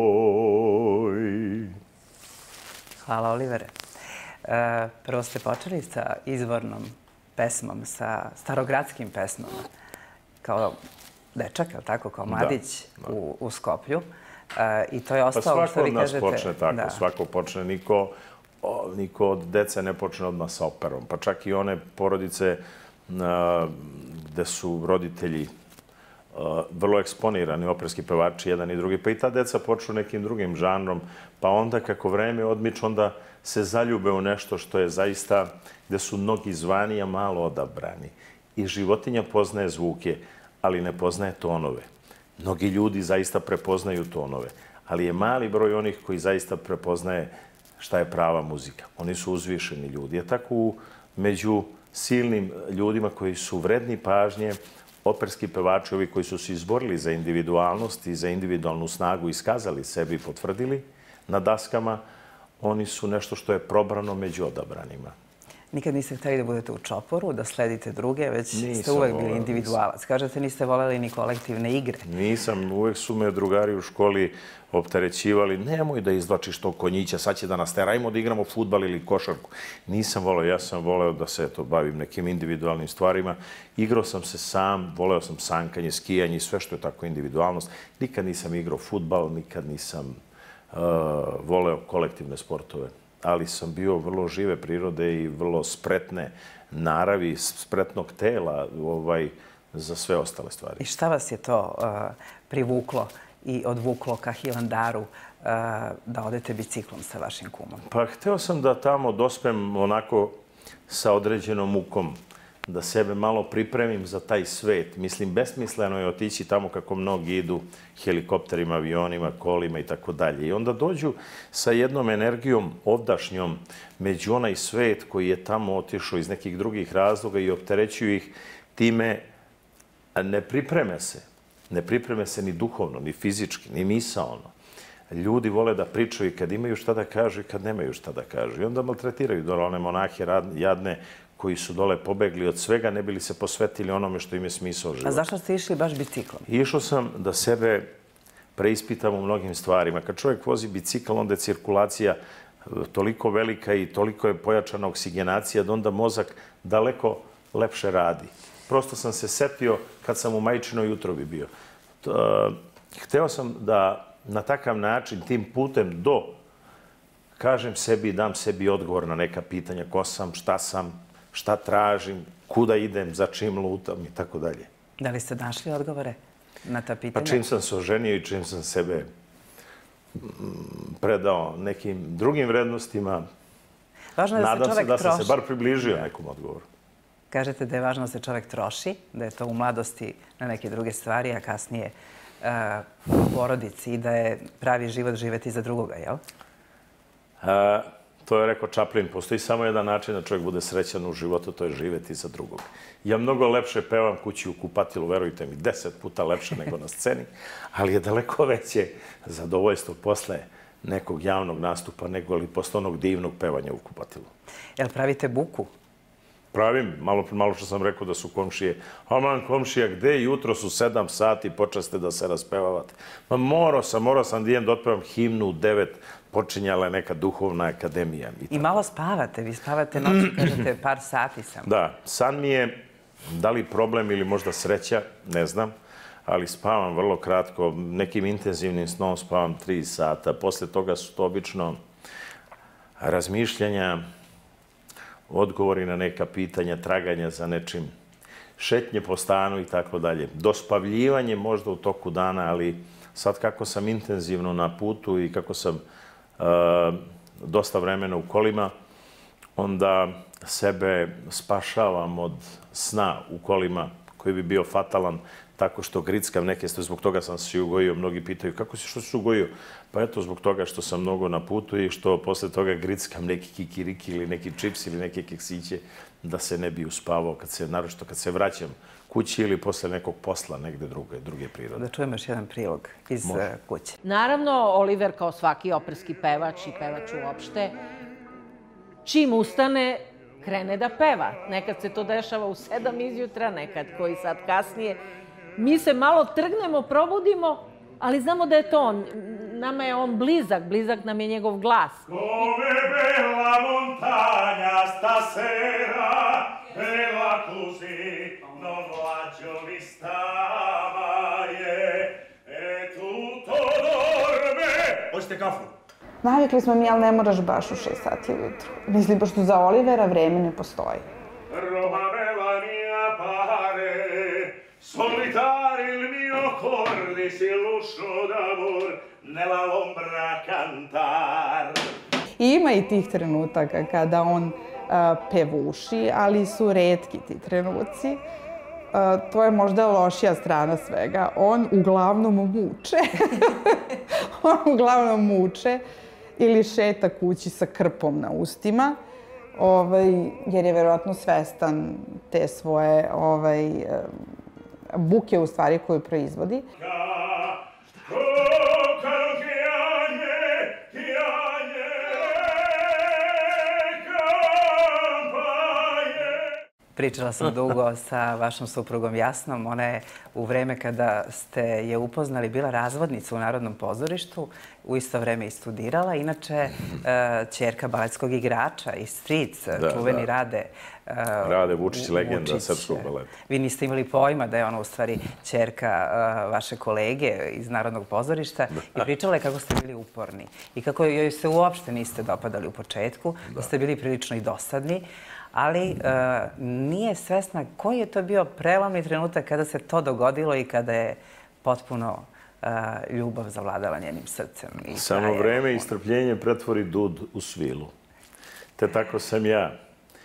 Hvala, Olivere. Prvo ste počeli sa izvornom pesmom, sa starogradskim pesmama, kao dečak, ali tako, kao mladić u Skoplju. I to je ostalo, što vi kažete... Pa svako od nas počne tako, svako počne, niko od dece ne počne odmah sa operom. Pa čak i one porodice gde su roditelji vrlo eksponirani operski pevači, jedan i drugi, pa i ta deca počnu nekim drugim žanrom, pa onda kako vreme odmiče, onda se zaljube u nešto što je zaista, gde su mnogi zvani, a malo odabrani. I životinja poznaje zvuke, ali ne poznaje tonove. Mnogi ljudi zaista prepoznaju tonove, ali je mali broj onih koji zaista prepoznaje šta je prava muzika. Oni su uzvišeni ljudi. Je tako među silnim ljudima koji su vredni pažnje, operski pevači, ovi koji su se izborili za individualnost i za individualnu snagu, iskazali sebi i potvrdili na daskama, oni su nešto što je probrano među odabranima. Nikad niste hteli da budete u čoporu, da sledite druge, već ste uvek bili individualac. Kažete, niste voljeli ni kolektivne igre. Nisam. Uvek su me drugari u školi opterećivali. Nemoj da izvlačiš tog konjića, sad će da nas terajmo da igramo fudbal ili košarku. Nisam voleo. Ja sam voleo da se bavim nekim individualnim stvarima. Igrao sam se sam, voleo sam sankanje, skijanje i sve što je tako individualnost. Nikad nisam igrao fudbal, nikad nisam voleo kolektivne sportove. Ali sam bio vrlo žive prirode i vrlo spretne naravi, spretnog tela za sve ostale stvari. I šta vas je to privuklo i odvuklo ka Hilandaru da odete biciklom sa vašim kumom? Pa hteo sam da tamo dospem onako sa određenom mukom, da sebe malo pripremim za taj svet. Mislim, besmisleno je otići tamo kako mnogi idu helikopterima, avionima, kolima i tako dalje. I onda dođu sa jednom energijom ovdašnjom među onaj svet koji je tamo otišao iz nekih drugih razloga i opterećuju ih time, ne pripreme se. Ne pripreme se ni duhovno, ni fizički, ni misaono. Ljudi vole da pričaju i kad imaju šta da kažu i kad nemaju šta da kažu. I onda maltretiraju dole one monahe jadne koji su dole pobegli od svega, ne bili se posvetili onome što im je smisao života. A zašto ste išli baš biciklom? Išao sam da sebe preispitam u mnogim stvarima. Kad čovjek vozi bicikl, onda je cirkulacija toliko velika i toliko je pojačana oksigenacija da onda mozak daleko lepše radi. Prosto sam se setio kad sam u majčinoj utrobi bio. Hteo sam da na takav način, tim putem kažem sebi i dam sebi odgovor na neka pitanja ko sam, šta tražim, kuda idem, za čim lutam i tako dalje. Da li ste našli odgovore na ta pitanja? Pa čim sam se oženio i čim sam sebe predao nekim drugim vrednostima, nadam se da sam se bar približio nekom odgovoru. Kažete da je važno da se čovek troši, da je to u mladosti na neke druge stvari, a kasnije u porodici i da je pravi život živeti za drugoga, jel? To je rekao Chaplin. Postoji samo jedan način da čovjek bude srećan u životu, to je živeti za drugog. Ja mnogo lepše pevam kući u kupatilu, verujte mi, 10 puta lepše nego na sceni, ali je daleko veće zadovoljstvo posle nekog javnog nastupa nego li posle onog divnog pevanja u kupatilu. Jel pravite buku? Pravim. Malo što sam rekao da su komšije. Aman, komšija, gde jutro su 7 sati, počaste da se raspevavate. Ma morao sam da idem da otpevam himnu u 9, počinjala je neka duhovna akademija. I malo spavate, vi spavate noći, kažete par sati sam. Da, san mi je, da li problem ili možda sreća, ne znam, ali spavam vrlo kratko, nekim intenzivnim snom spavam 3 sata. Posle toga su to obično razmišljanja, odgovori na neka pitanja, traganja za nečim, šetnje po stanu i tako dalje. Dospavljivanje možda u toku dana, ali sad kako sam intenzivno na putu i kako sam dosta vremena u kolima, onda sebe spašavam od sna u kolima koji bi bio fatalan tako što grickam neke stvari. Zbog toga sam se ugojio. Mnogi pitaju što si ugojio? Pa eto, zbog toga što sam mnogo na putu i što posle toga grickam neki kikiriki ili neki čips ili neke keksiće da se ne bi uspavao, naročito kad se vraćam kući ili posle nekog posla negde druge prirode. Da čujemo još jedan prilog iz kuće. Naravno, Oliver kao svaki operski pevač i pevač uopšte, čim ustane, krene da peva. Nekad se to dešava u 7 izjutra, nekad koji sad kasnije. Mi se malo trgnemo, probudimo, ali znamo da je to on. Nama je on blizak nam je njegov glas. Come bella montagna stasera, bella così, non l'aggio vista mai, e tutto dorme. Hoćete kafu? Navikli smo mi, ali ne moraš baš u 6 sati ujutru. Mislim, pošto za Olivera vreme ne postoji. Roma bella mia pare, solitari il mio cor di silluscio d'amor nella ombra cantar. Ima i tih trenutaka kada on pevuši, ali su retki ti trenuci. To je možda lošija strana svega. On uglavnom muče. Ili šeta kući sa krpom na ustima, jer je verovatno svestan te svoje buke u stvari koju proizvodi. Pričala sam dugo sa vašom suprugom Jasnom. Ona je u vreme kada ste je upoznali bila razvodnica u Narodnom pozorištu, u isto vreme i studirala. Inače, ćerka baletskog igrača i stric, čuveni Rade Vučić, legenda srpskog baleta. Vi niste imali pojma da je ona u stvari ćerka vaše kolege iz Narodnog pozorišta i pričala je kako ste bili uporni i kako joj se uopšte niste dopadali u početku, da ste bili prilično i dosadni, ali nije svesna koji je to bio prelomni trenutak kada se to dogodilo i kada je potpuno ljubav zavladala njenim srcem. Samo vreme i strpljenje pretvori dud u svilu. Te tako sam ja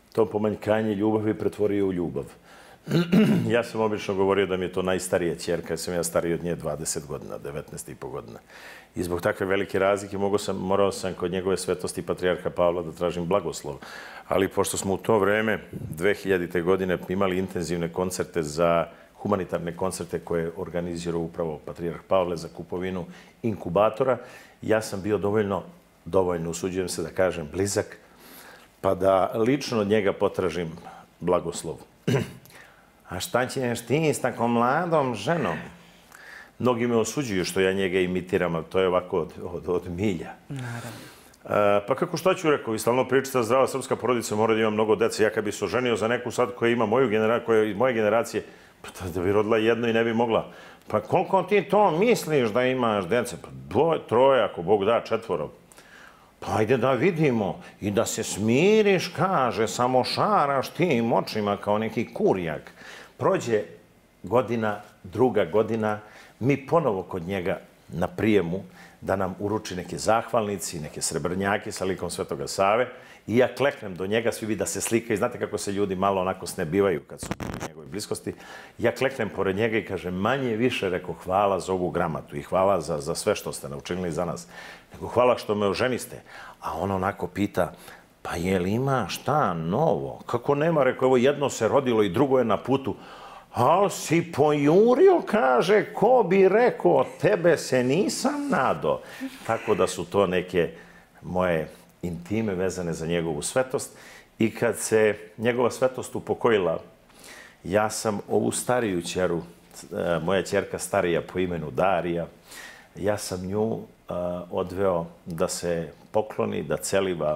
to pomanjkanje ljubavi pretvorio u ljubav. Ja sam obično govorio da mi je to najstarija ćerka, jer sam ja stariji od nje 20 godina, 19,5 godina. I zbog takve velike razlike morao sam kod njegove svetosti patrijarha Pavla da tražim blagoslov. Ali pošto smo u to vreme, 2000. godine, imali intenzivne koncerte humanitarne koncerte koje je organizirao upravo patrijarh Pavle za kupovinu inkubatora, ja sam bio dovoljno, usuđujem se da kažem, blizak, pa da lično od njega potražim blagoslov. A šta ćeš ti s takvom mladom ženom? Mnogi me osuđuju što ja njega imitiram, ali to je ovako od milja. Naravno. Pa kako šta ću rekao, vi stalno pričate da zdrava srpska porodica mora da ima mnogo dece. Ja kad bi se oženio za neku sad koja ima moje generacije, pa da bi rodila jedno i ne bi mogla. Pa koliko ti to misliš da imaš dece? Pa 2, 3, ako Bog da, 4. Pa ajde da vidimo i da se smiriš, kaže, samo šaraš tim očima kao neki kurjak. Prođe godina, druga godina, mi ponovo kod njega na prijemu da nam uruči neke zahvalnici, neke srebrnjake sa likom Svetoga Save i ja kleknem do njega, svi vidi da se slika i znate kako se ljudi malo onako snebivaju kad su u njegovoj bliskosti. Ja kleknem pored njega i kažem, manje više, reko, hvala za ovu gramatu i hvala za sve što ste naučinili za nas. Nego hvala što me oženiste. A on onako pita, pa je li ima šta novo? Kako nema, reko, evo jedno se rodilo i drugo je na putu. Ali si pojurio, kaže, ko bi rekao, tebe se nisam nadao. Tako da su to neke moje intime vezane za njegovu svetost. I kad se njegova svetost upokojila, ja sam ovu stariju ćeru, moja ćerka starija po imenu Darija, ja sam nju odveo da se pokloni, da celiva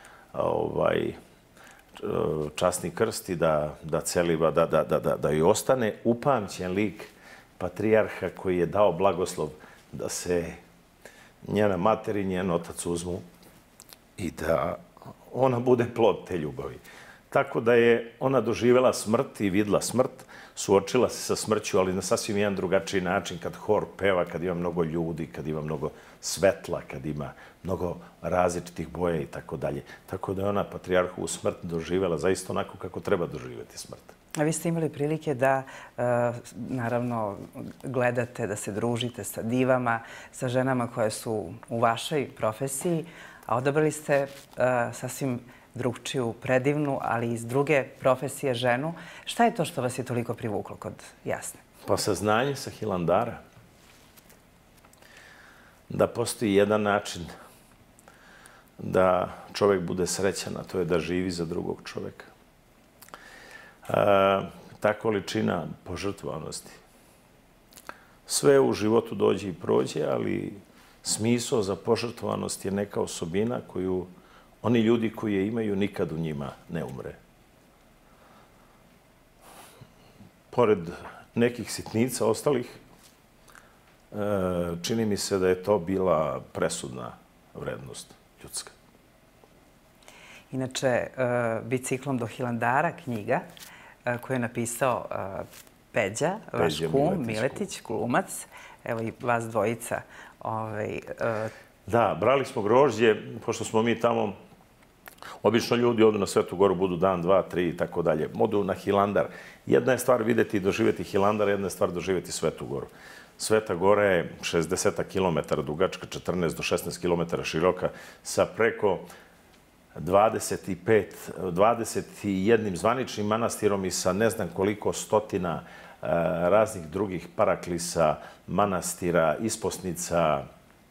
časni krst i da celiva, da joj ostane upamćen lik patrijarha koji je dao blagoslov da se njena mater i njen otac uzmu i da ona bude plod te ljubavi. Tako da je ona doživjela smrt i videla smrt, suočila se sa smrću, ali na sasvim jedan drugačiji način, kad hor peva, kad ima mnogo ljudi, kad ima mnogo svetla, kad ima mnogo različitih boja i tako dalje. Tako da je ona patrijarhovu smrt doživjela zaista onako kako treba doživjeti smrt. A vi ste imali prilike da, naravno, gledate, da se družite sa divama, sa ženama koje su u vašoj profesiji, a odabrali ste sasvim drugčiju, predivnu, ali iz druge profesije ženu. Šta je to što vas je toliko privuklo kod Jasne? Pa saznanje sa Hilandara. Da postoji jedan način da čovjek bude srećan, a to je da živi za drugog čovjeka. Ta količina požrtvovanosti. Sve u životu dođe i prođe, ali smisao za požrtvovanost je neka osobina koju oni ljudi koji je imaju nikad u njima ne umre. Pored nekih sitnica ostalih, čini mi se da je to bila presudna vrednost ljudska. Inače, Biciklom do Hilandara, knjiga koju je napisao Peđa, vaš kum, Miletić, glumac, evo i vas dvojica. Da, brali smo grožđe, pošto smo mi tamo, obično ljudi odu na Svetu Goru, budu dan, 2, 3 i tako dalje. Odu na Hilandar. Jedna je stvar vidjeti i doživjeti Hilandar, jedna je stvar doživjeti Svetu Goru. Sveta Gora je 60 km dugačka, 14 do 16 km široka, sa preko 21 zvaničnim manastirom i sa ne znam koliko stotina raznih drugih paraklisa, manastira, isposnica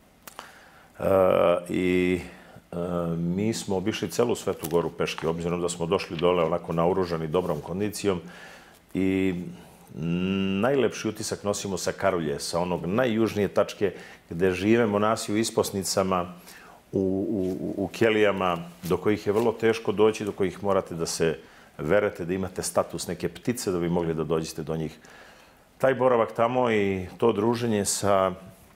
i mi smo obišli celu Svetu Goru peške, obzirom da smo došli dole onako naoružani dobrom kondicijom i najlepši utisak nosimo sa Karulje, sa onog najjužnije tačke gde žive monasi u isposnicama, u kelijama, do kojih je vrlo teško doći, do kojih morate da se verete, da imate status neke ptice da bi mogli da dođete do njih. Taj boravak tamo i to druženje sa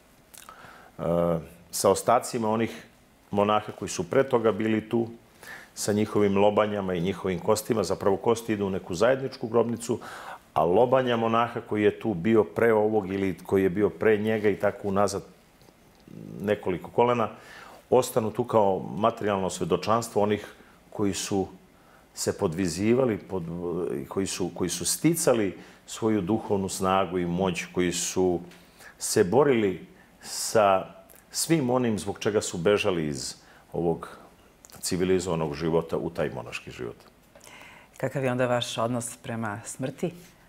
ostacima onih monaha koji su pre toga bili tu, sa njihovim lobanjama i njihovim kostima. Zapravo kosti idu u neku zajedničku grobnicu, a lobanja monaha koji je tu bio pre ovog ili koji je bio pre njega i tako unazad nekoliko kolena, ostanu tu kao materijalno svedočanstvo onih koji su se podvizivali, koji su sticali svoju duhovnu snagu i moć, koji su se borili sa svim onim zbog čega su bežali iz ovog civilizovanog života u taj monaški život. Kakav je onda vaš odnos prema smrti?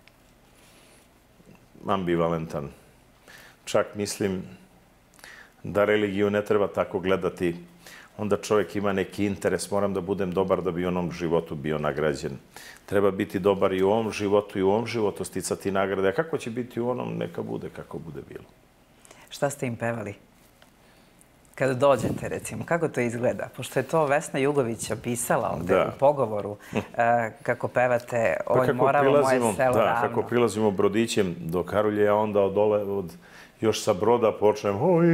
Ambivalentan. Čak mislim da religiju ne treba tako gledati. Onda čovjek ima neki interes, moram da budem dobar da bi u onom životu bio nagrađen. Treba biti dobar i u ovom životu sticati nagrade. A kako će biti u onom, neka bude kako bude bilo. Šta ste im pevali? Kada dođete, recimo, kako to izgleda? Pošto je to Vesna Jugović opisala ovde u pogovoru, kako pevate Oj Moravo, moje selo ravno. Kako prilazimo brodićem do Karulje, a onda još sa broda počnem Oj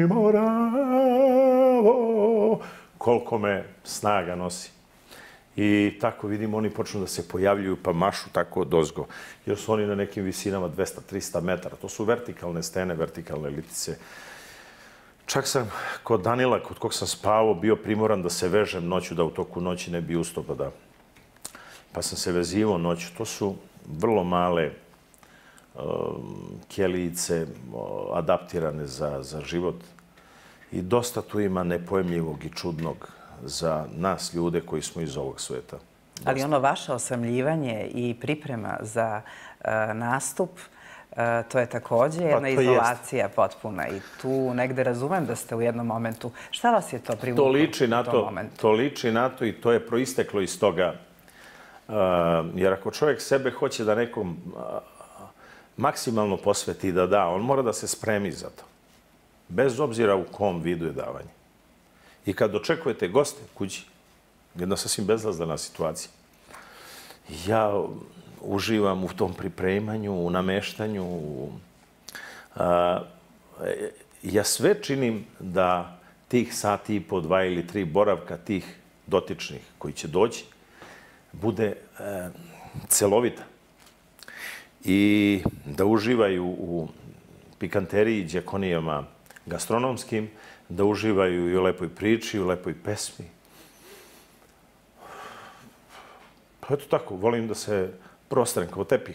Moravo, koliko me snaga nosi. I tako vidimo, oni počnu da se pojavljuju pa mašu tako odozgo. Jer su oni na nekim visinama 200-300 metara. To su vertikalne stene, vertikalne litice. Čak sam kod Danila, kod kog sam spavao, bio primoran da se vežem noću, da u toku noći ne bi ustao, pa sam se vezivao noću. To su vrlo male kelijice adaptirane za život. I dosta tu ima nepojemljivog i čudnog za nas ljude koji smo iz ovog sveta. Ali ono vaše osamljivanje i priprema za nastup, to je također jedna izolacija potpuna i tu negde razumem da ste u jednom momentu. Šta vas je to privuklo u tom momentu? To liči na to i to je proisteklo iz toga. Jer ako čovjek sebe hoće da nekom maksimalno posveti da da, on mora da se spremi za to. Bez obzira u kom vidu je davanje. I kad očekujete goste kući, jedna sasvim bezlazdana situacija, ja uživam u tom pripremanju, u nameštanju. Ja sve činim da tih sati i po 2 ili 3 boravka tih dotičnih koji će doći bude celovita. I da uživaju u pikanteriji i džakonijama gastronomskim, da uživaju i u lepoj priči, u lepoj pesmi. Pa eto tako, volim da se prostrem kao tepih.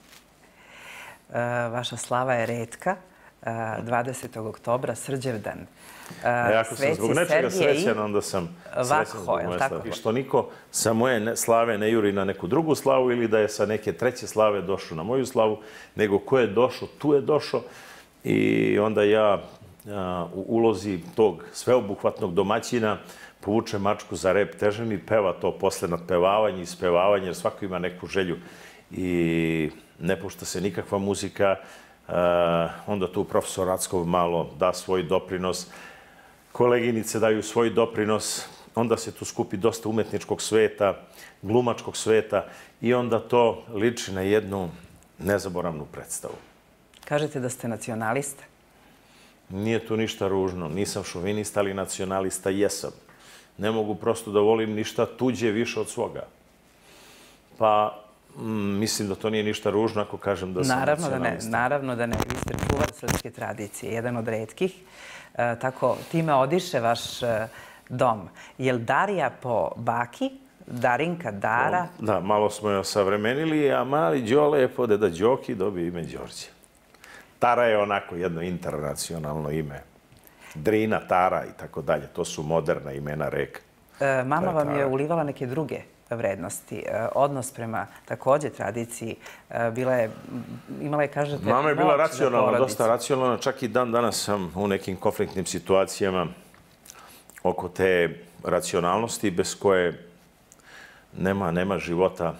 Vaša slava je retka. 20. oktobra, Srđevdan. Ako sam zbog nečega srećan, onda sam srećan zbog moje slave. I što niko sa moje slave ne juri na neku drugu slavu ili da je sa neke treće slave došao na moju slavu, nego ko je došao, tu je došao. I onda ja u ulozi tog sveobuhvatnog domaćina povuče mačku za rep težem i peva to posle nadpevavanje i spevavanje, jer svako ima neku želju i ne pušta se nikakva muzika. Onda tu profesor Rackov malo da svoj doprinos, koleginice daju svoj doprinos, onda se tu skupi dosta umetničkog sveta, glumačkog sveta i onda to liči na jednu nezaboravnu predstavu. Kažete da ste nacionalista? Nije tu ništa ružno. Nisam šovinista, ali nacionalista jesam. Ne mogu prosto da volim ništa tuđe više od svoga. Pa mislim da to nije ništa ružno ako kažem da sam nacionalista. Naravno da ne. Vi ste čuvar srpske tradicije, jedan od retkih. Tako, time odiše vaš dom. Je li Darija po baki? Darinka, Dara? Da, malo smo je osavremenili, a mali Đole je po deda Đoki dobio ime Đorđe. Tara je onako jedno internacionalno ime. Drina, Tara i tako dalje. To su moderna imena reka. Mama vam je ulivala neke druge vrednosti. Odnos prema također tradiciji imala je, kažete, mama je bila racionalna, dosta racionalna. Čak i dan danas sam u nekim konfliktnim situacijama oko te racionalnosti bez koje nema života.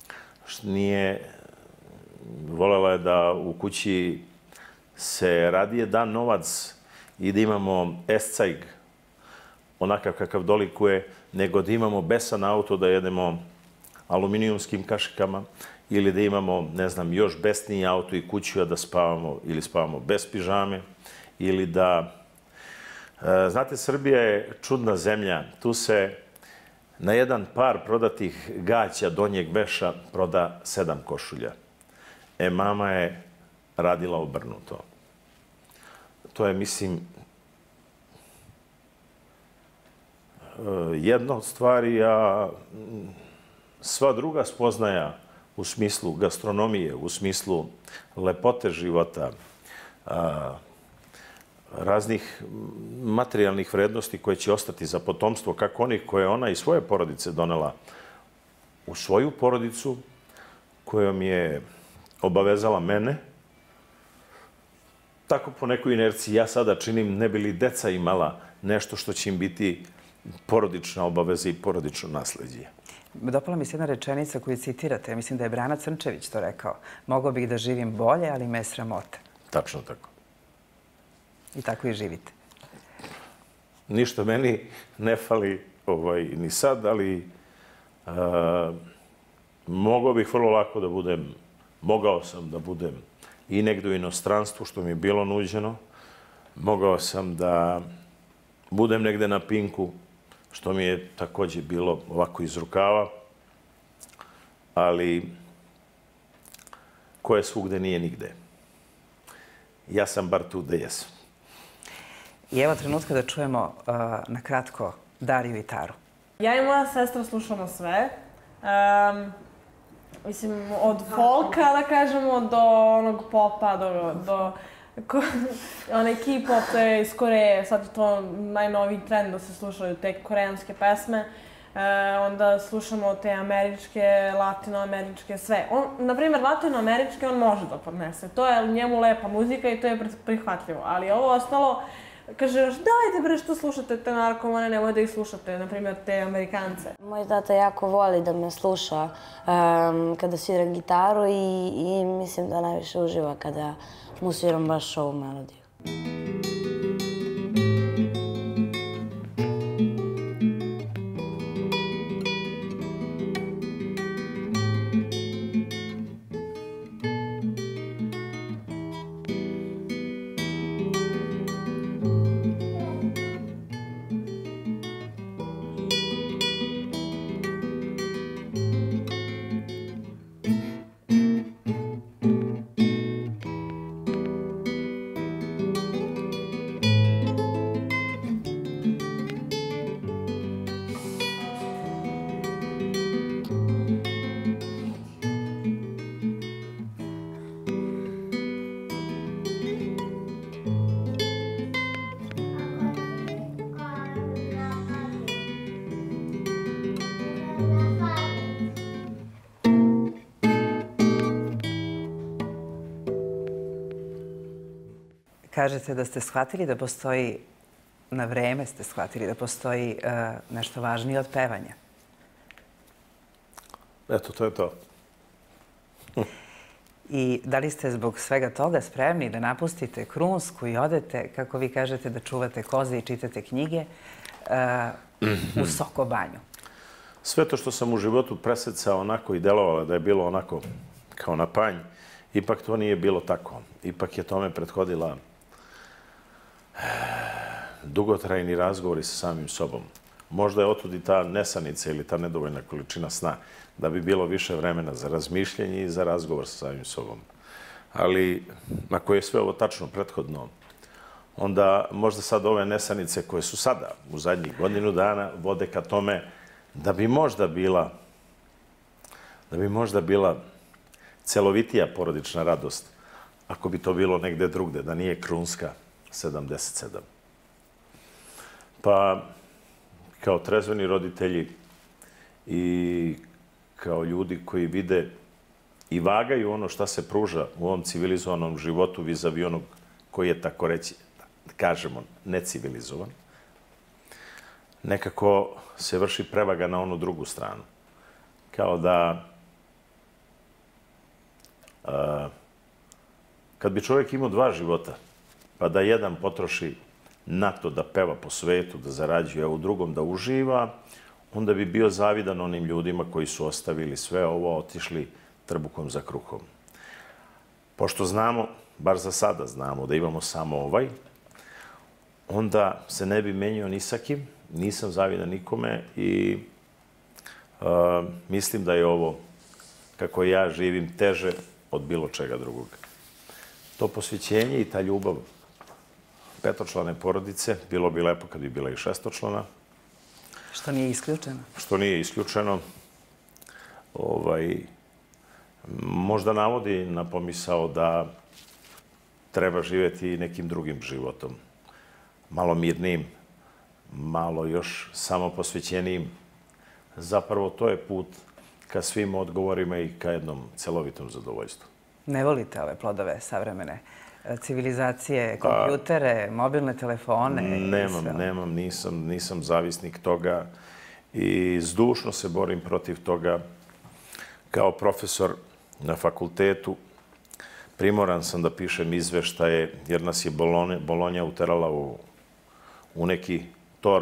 Volela je da u kući se radije da novac i da imamo escajg, onakav kakav dolikuje, nego da imamo besan auto da jedemo aluminijumskim kašikama ili da imamo, ne znam, još besniji auto i kuću, a da spavamo ili spavamo bez pižame ili da... Znate, Srbija je čudna zemlja. Tu se na jedan par prodatih gaća donjeg veša proda 7 košulja. Mama je radila obrnuto. To je, mislim, jedna od stvari, a sva druga spoznaja u smislu gastronomije, u smislu lepote života, raznih materijalnih vrednosti koje će ostati za potomstvo, kako onih koje ona i svoje porodice donela u svoju porodicu, kojom je obavezala mene, tako po nekoj inerciji ja sada činim, ne bi li deca imala nešto što će im biti porodična obaveza i porodično nasleđe. Dopala mi se jedna rečenica koju citirate. Mislim da je Brana Crnčević to rekao. Mogao bih da živim bolje, ali me je sramota. Tačno tako. I tako i živite. Ništa meni ne fali ni sad, ali mogao bih vrlo lako da budem, mogao sam da budem i negdje u inostranstvu, što mi je bilo nuđeno. Mogao sam da budem negdje na Pinku, što mi je također bilo ovako iz rukava, ali ko je svugde nije nigde. Ja sam bar tu gde jesam. I evo trenutka da čujemo na kratko Dariju i Taru. Ja i moja sestra slušamo sve. Mislim, od folka, da kažemo, do onog popa, do onaj K-pop, to je iz Koreje, sad je to najnoviji trend da se slušaju te koreanske pesme. Onda slušamo te američke, latinoameričke, sve. Naprimjer, latinoameričke on može da podnese. To je njemu lepa muzika i to je prihvatljivo. Ali ovo ostalo, kaže još, dajte bre što slušate te narkomane, nemoj da ih slušate, naprimjer te Amerikance. Moj tata jako voli da me sluša kada sviram gitaru i mislim da najviše uživa kada mu sviram baš ovu melodiju. Kažete da ste shvatili da postoji, na vreme ste shvatili da postoji nešto važnije od pevanja. Eto, to je to. I da li ste zbog svega toga spremni da napustite Krunsku i odete, kako vi kažete, da čuvate koze i čitate knjige u Sokobanju? Sve to što sam u životu presecao onako i delovalo da je bilo onako kao na panj, ipak to nije bilo tako. Ipak je tome prethodila dugotrajni razgovori sa samim sobom. Možda je otud i ta nesanica ili ta nedovoljna količina sna da bi bilo više vremena za razmišljanje i za razgovor sa samim sobom. Ali ako je sve ovo tačno prethodno, onda možda sad ove nesanice koje su sada u zadnjih godinu dana vode ka tome da bi možda bila celovitija porodična radost ako bi to bilo negde drugde, da nije Krunska 77. Pa, kao trezveni roditelji i kao ljudi koji vide i vagaju ono šta se pruža u ovom civilizovanom životu vis-a-vis onog koji je, tako reći, da kažemo, necivilizovan, nekako se vrši prevaga na onu drugu stranu. Kao da kad bi čovjek imao dva života, pa da jedan potroši na to da peva po svetu, da zarađuje, a u drugom da uživa, onda bi bio zavidan onim ljudima koji su ostavili sve ovo, otišli trbukom za kruhom. Pošto znamo, bar za sada znamo, da imamo samo ovaj, onda se ne bi menjao ni sa kim, nisam zavidan nikome i mislim da je ovo, kako ja živim, teže od bilo čega drugog. To posvećenje i ta ljubav petočlane porodice, bilo bi lepo kad bi bila i šestočlana. Što nije isključeno? Što nije isključeno, možda navodi na pomisao da treba živjeti nekim drugim životom. Malo mirnijim, malo još samoposvećenijim. Zapravo to je put ka svim odgovorima i ka jednom celovitom zadovoljstvu. Ne volite ove plodove savremene civilizacije, kompjutere, mobilne telefone? Nemam, nisam zavisnik toga i zdušno se borim protiv toga. Kao profesor na fakultetu primoran sam da pišem izveštaje jer nas je Bolonja uterala u neki tor.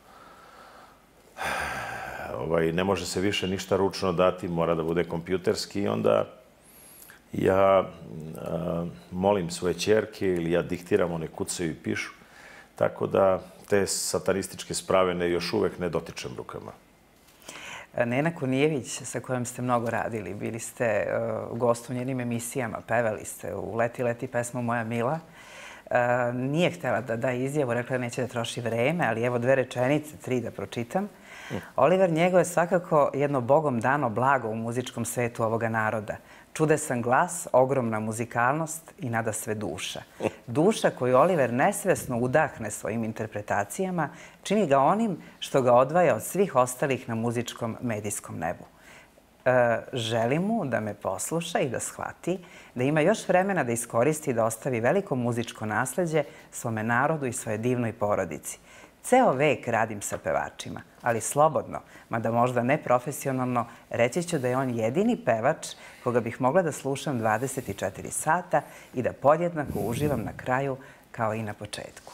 Ne može se više ništa ručno dati, mora da bude kompjuterski i onda ja molim svoje ćerke ili ja diktiram, one kucaju i pišu. Tako da te satanističke sprave još uvek ne dotičem rukama. Nena Kunijević, sa kojom ste mnogo radili, bili ste gost u njenim emisijama, pevali ste u Leti, leti pesmu Moja mila. Nije htjela da da izjavu, rekla je neće da troši vreme, ali evo 2 rečenice, 3 da pročitam. Oliver Njego je svakako jedno bogom dano blago u muzičkom svetu ovoga naroda. Čudesan glas, ogromna muzikalnost i nadasve duša. Duša koju Oliver nesvesno udahne svojim interpretacijama čini ga onim što ga odvaja od svih ostalih na muzičkom medijskom nebu. Želim mu da me posluša i da shvati da ima još vremena da iskoristi i da ostavi veliko muzičko nasleđe svome narodu i svoje divnoj porodici. Ceo vek radim sa pevačima, ali slobodno, mada možda neprofesionalno, reći ću da je on jedini pevač koga bih mogla da slušam 24 sata i da podjednako uživam na kraju kao i na početku.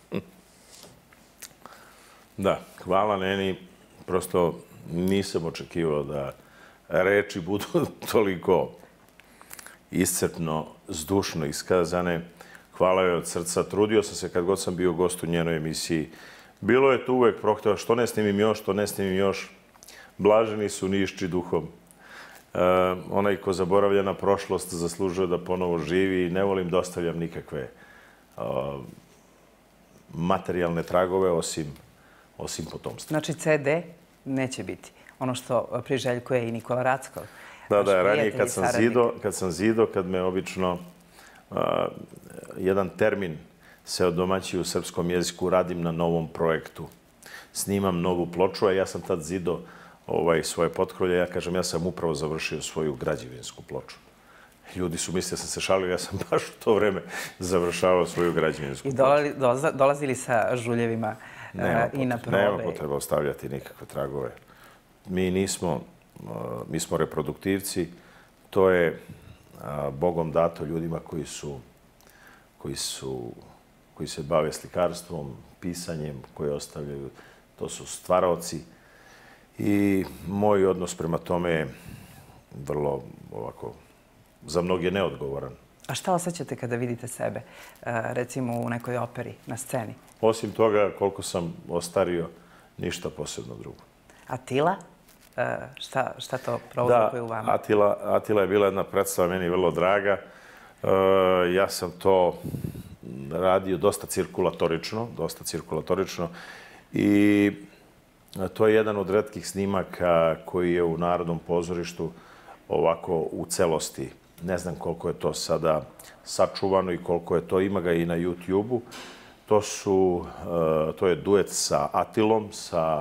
Da, hvala Neni. Prosto nisam očekivao da reči budu toliko iscrpno, zdušno iskazane. Hvala joj od srca. Trudio sam se kad god sam bio gost u njenoj emisiji. Bilo je to uvek prohteva, što ne snimim još, što ne snimim još. Blaženi su nišći duhom. Onaj ko zaboravlja na prošlost zaslužuje da ponovo živi i ne volim da ostavljam nikakve materijalne tragove osim potomstva. Znači CD neće biti. Ono što priželjkuje i Nikola Rackov. Da, ranije kad sam zido, kad me obično jedan termin se odomaći u srpskom jeziku, radim na novom projektu. Snimam novu ploču, a ja sam tad zido svoje potkrolje. Ja kažem, ja sam upravo završio svoju građevinsku ploču. Ljudi su mislili da sam se šalio, ja sam baš u to vreme završavao svoju građevinsku ploču. I dolazili sa žuljevima i na probe? Nema potreba ostavljati nikakve tragove. Mi smo reproduktivci. To je Bogom dato ljudima koji se bave slikarstvom, pisanjem, koji ostavljaju. To su stvaraoci. I moj odnos prema tome je vrlo ovako, za mnoge neodgovoran. A šta osjećate kada vidite sebe, recimo u nekoj operi, na sceni? Osim toga, koliko sam ostario, ništa posebno drugo. Atila? Šta to provokuje u vama? Atila je bila jedna predstava meni vrlo draga. Ja sam to radio dosta cirkulatorično i to je jedan od retkih snimaka koji je u Narodnom pozorištu ovako u celosti. Ne znam koliko je to sada sačuvano i koliko je to, ima ga i na YouTube-u. To je duet sa Atilom,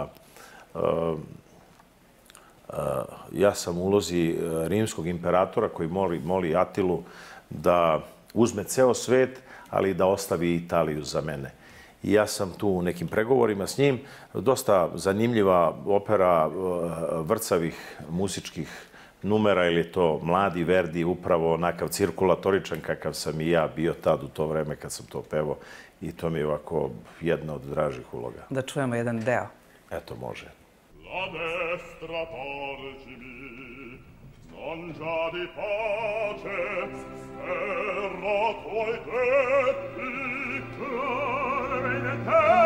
ja sam u ulozi rimskog imperatora koji moli Atilu da uzme ceo svet, ali da ostavi Italiju za mene. I ja sam tu u nekim pregovorima s njim. Dosta zanimljiva opera vrcavih muzičkih numera, ili je to mladi Verdi, upravo onakav cirkulatoričan kakav sam i ja bio tad u to vreme kad sam to pevao. I to mi je ovako jedna od dražih uloga. Da čujemo jedan deo. Eto, može. La destra porgimi, non già di pace, terra tuoi tetti, curve in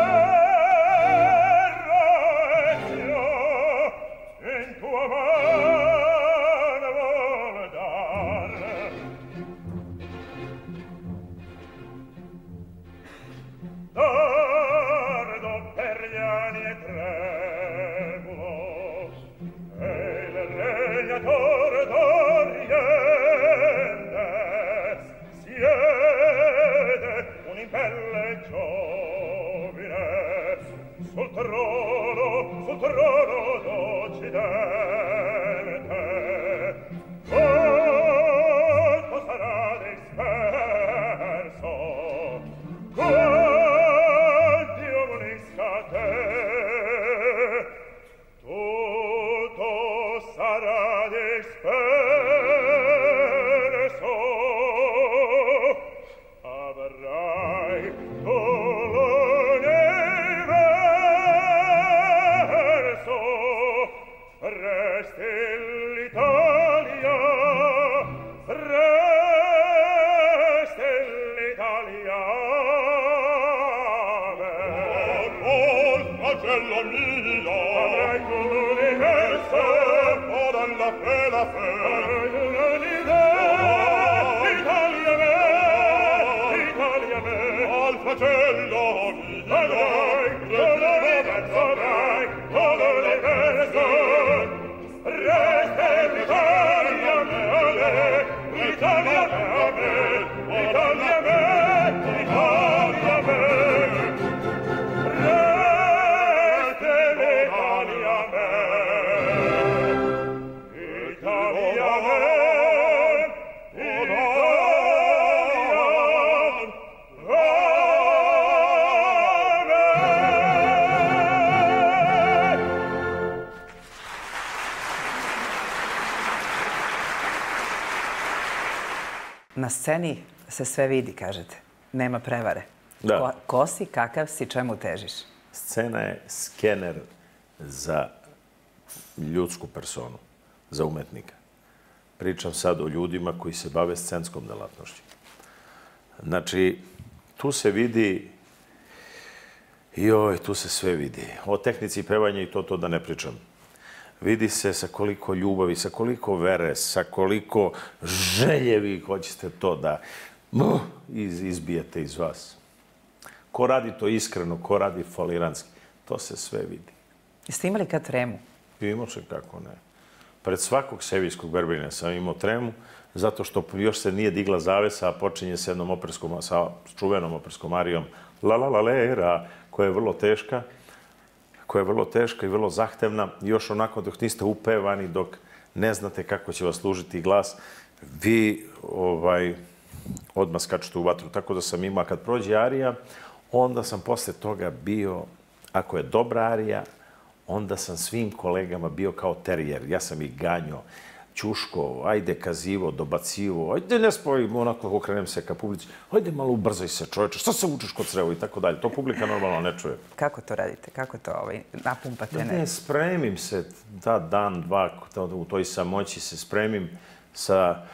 terra ezio, in tua mano vuole dare. Dardo per gli anni e tremulos, e le sul trono d'Occidente. Quanto sarà disperso, quanti unisca a te, tutto sarà disperso. Avrai tu l'universo, resti l'Italia, resti l'Italia. Oh, flagello mio, avrai tu l'universo, ora la fe, avrai tu l'universo, Italia me, Italia me, al flagello mio, avrai tu l'universo, avrai tu l'universo, resta l'Italia me, l'Italia me, l'Italia me, l'Italia me, resta l'Italia me, Italia me, Na sceni se sve vidi, kažete. Nema prevare. Da. Ko si, kakav si, čemu težiš? Scena je skener za ljudsku personu, za umetnika. Pričam sad o ljudima koji se bave scenskom delatnošću. Znači, tu se vidi, tu se sve vidi. O tehnici pevanja i to da ne pričam. Vidi se sa koliko ljubavi, sa koliko vere, sa koliko želje vi hoćete to da izbijete iz vas. Ko radi to iskreno, ko radi foliranski, to se sve vidi. Jeste imali kad tremu? Imao se, kako ne. Pred svakog sevijskog berberina sam imao tremu, zato što još se nije digla zavesa, a počinje s jednom operskom, sa čuvenom operskom arijom La la la lera, koja je vrlo teška i vrlo zahtevna. Još onako dok niste upevani, dok ne znate kako će vas služiti glas, vi odmah skačete u vatru. Tako da sam imao, kad prođe arija, onda sam posle toga bio, ako je dobra arija, onda sam svim kolegama bio kao terijer. Ja sam ih ganjao, ćuško, ajde kazivo, dobacivo, ajde ne spojim, onako okrenem se ka publici, ajde malo ubrzaj se čoveče, šta se učiš kod crevo i tako dalje. To publika normalno ne čuje. Kako to radite? Kako to napumpate? Ne, spremim se dan, dva, u toj samoći se spremim sa